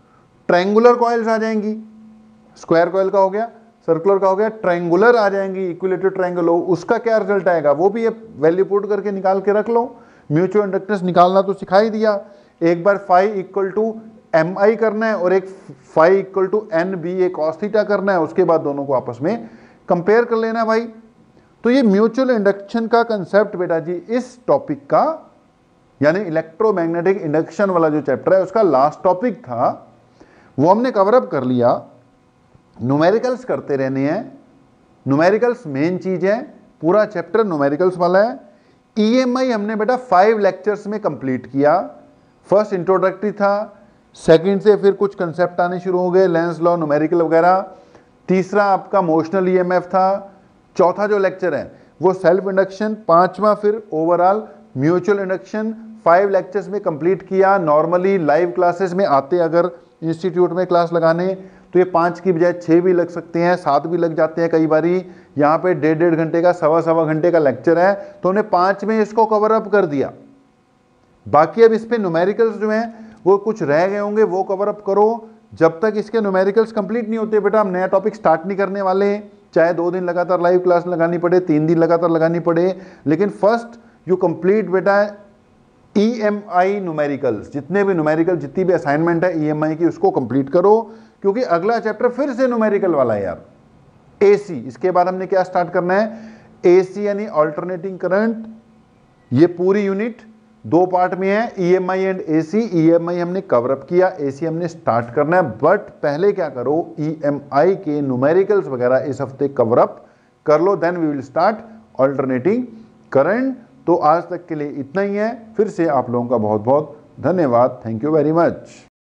ट्रायंगुलर कॉइल्स आ जाएंगी, स्क्वायर कॉइल का हो गया, सर्कुलर का हो गया, ट्रायंगुलर आ जाएंगी, इक्विलेटरल ट्रायंगल हो, उसका क्या रिजल्ट आएगा वो भी वैल्यू पुट करके निकाल के रख लो। म्यूचुअल इंडक्टेंस निकालना तो सिखा ही दिया, एक बार phi equal to M I करना है और एक phi equal to N B A cos theta करना है, उसके बाद दोनों को आपस में कंपेयर कर लेना भाई। तो ये म्यूचुअल इंडक्शन का कंसेप्ट बेटा जी इस टॉपिक का यानी इलेक्ट्रोमैग्नेटिक इंडक्शन वाला जो चैप्टर है उसका लास्ट टॉपिक था, वो हमने कवर अप कर लिया। न्यूमेरिकल्स करते रहने हैं, न्यूमेरिकल्स मेन चीज है, पूरा चैप्टर न्यूमेरिकल्स वाला है। ईएमआई हमने बेटा फाइव लेक्चर्स में कंप्लीट किया। फर्स्ट इंट्रोडक्टरी था, सेकंड से फिर कुछ कंसेप्ट आने शुरू हो गए, लेंस लॉ, न्यूमेरिकल वगैरह। तीसरा आपका मोशनल ईएमएफ था। चौथा जो लेक्चर है वो सेल्फ इंडक्शन। पांचवा फिर overall mutual induction. Five lectures में कंप्लीट किया। नॉर्मली लाइव क्लासेस में आते अगर इंस्टीट्यूट में क्लास लगाने तो ये पाँच की बजाय छः भी लग सकते हैं, सात भी लग जाते हैं कई बारी। यहाँ पे डेढ़ डेढ़ घंटे का, सवा सवा घंटे का लेक्चर है, तो हमने पाँच में इसको कवर अप कर दिया। बाकी अब इस पे न्यूमेरिकल्स जो हैं वो कुछ रह गए होंगे, वो कवर अप करो। जब तक इसके न्यूमेरिकल्स कंप्लीट नहीं होते बेटा हम नया टॉपिक स्टार्ट नहीं करने वाले, चाहे दो दिन लगातार लाइव क्लास लगानी पड़े, तीन दिन लगातार लगानी पड़े, लेकिन फर्स्ट यू कंप्लीट बेटा ई एम आई न्यूमेरिकल्स। जितने भी न्यूमेरिकल, जितनी भी असाइनमेंट है ई एम आई की उसको कंप्लीट करो, क्योंकि अगला चैप्टर फिर से न्यूमेरिकल वाला है यार। एसी, इसके बाद हमने क्या स्टार्ट करना है, एसी यानी अल्टरनेटिंग करंट। ये पूरी यूनिट दो पार्ट में है, ईएमआई एंड एसी। ईएमआई हमने कवर अप किया, एसी हमने स्टार्ट करना है, बट पहले क्या करो, ईएमआई के न्यूमेरिकल्स वगैरह इस हफ्ते कवर अप कर लो, then we will start alternating current. तो आज तक के लिए इतना ही है। फिर से आप लोगों का बहुत बहुत धन्यवाद। Thank you very much.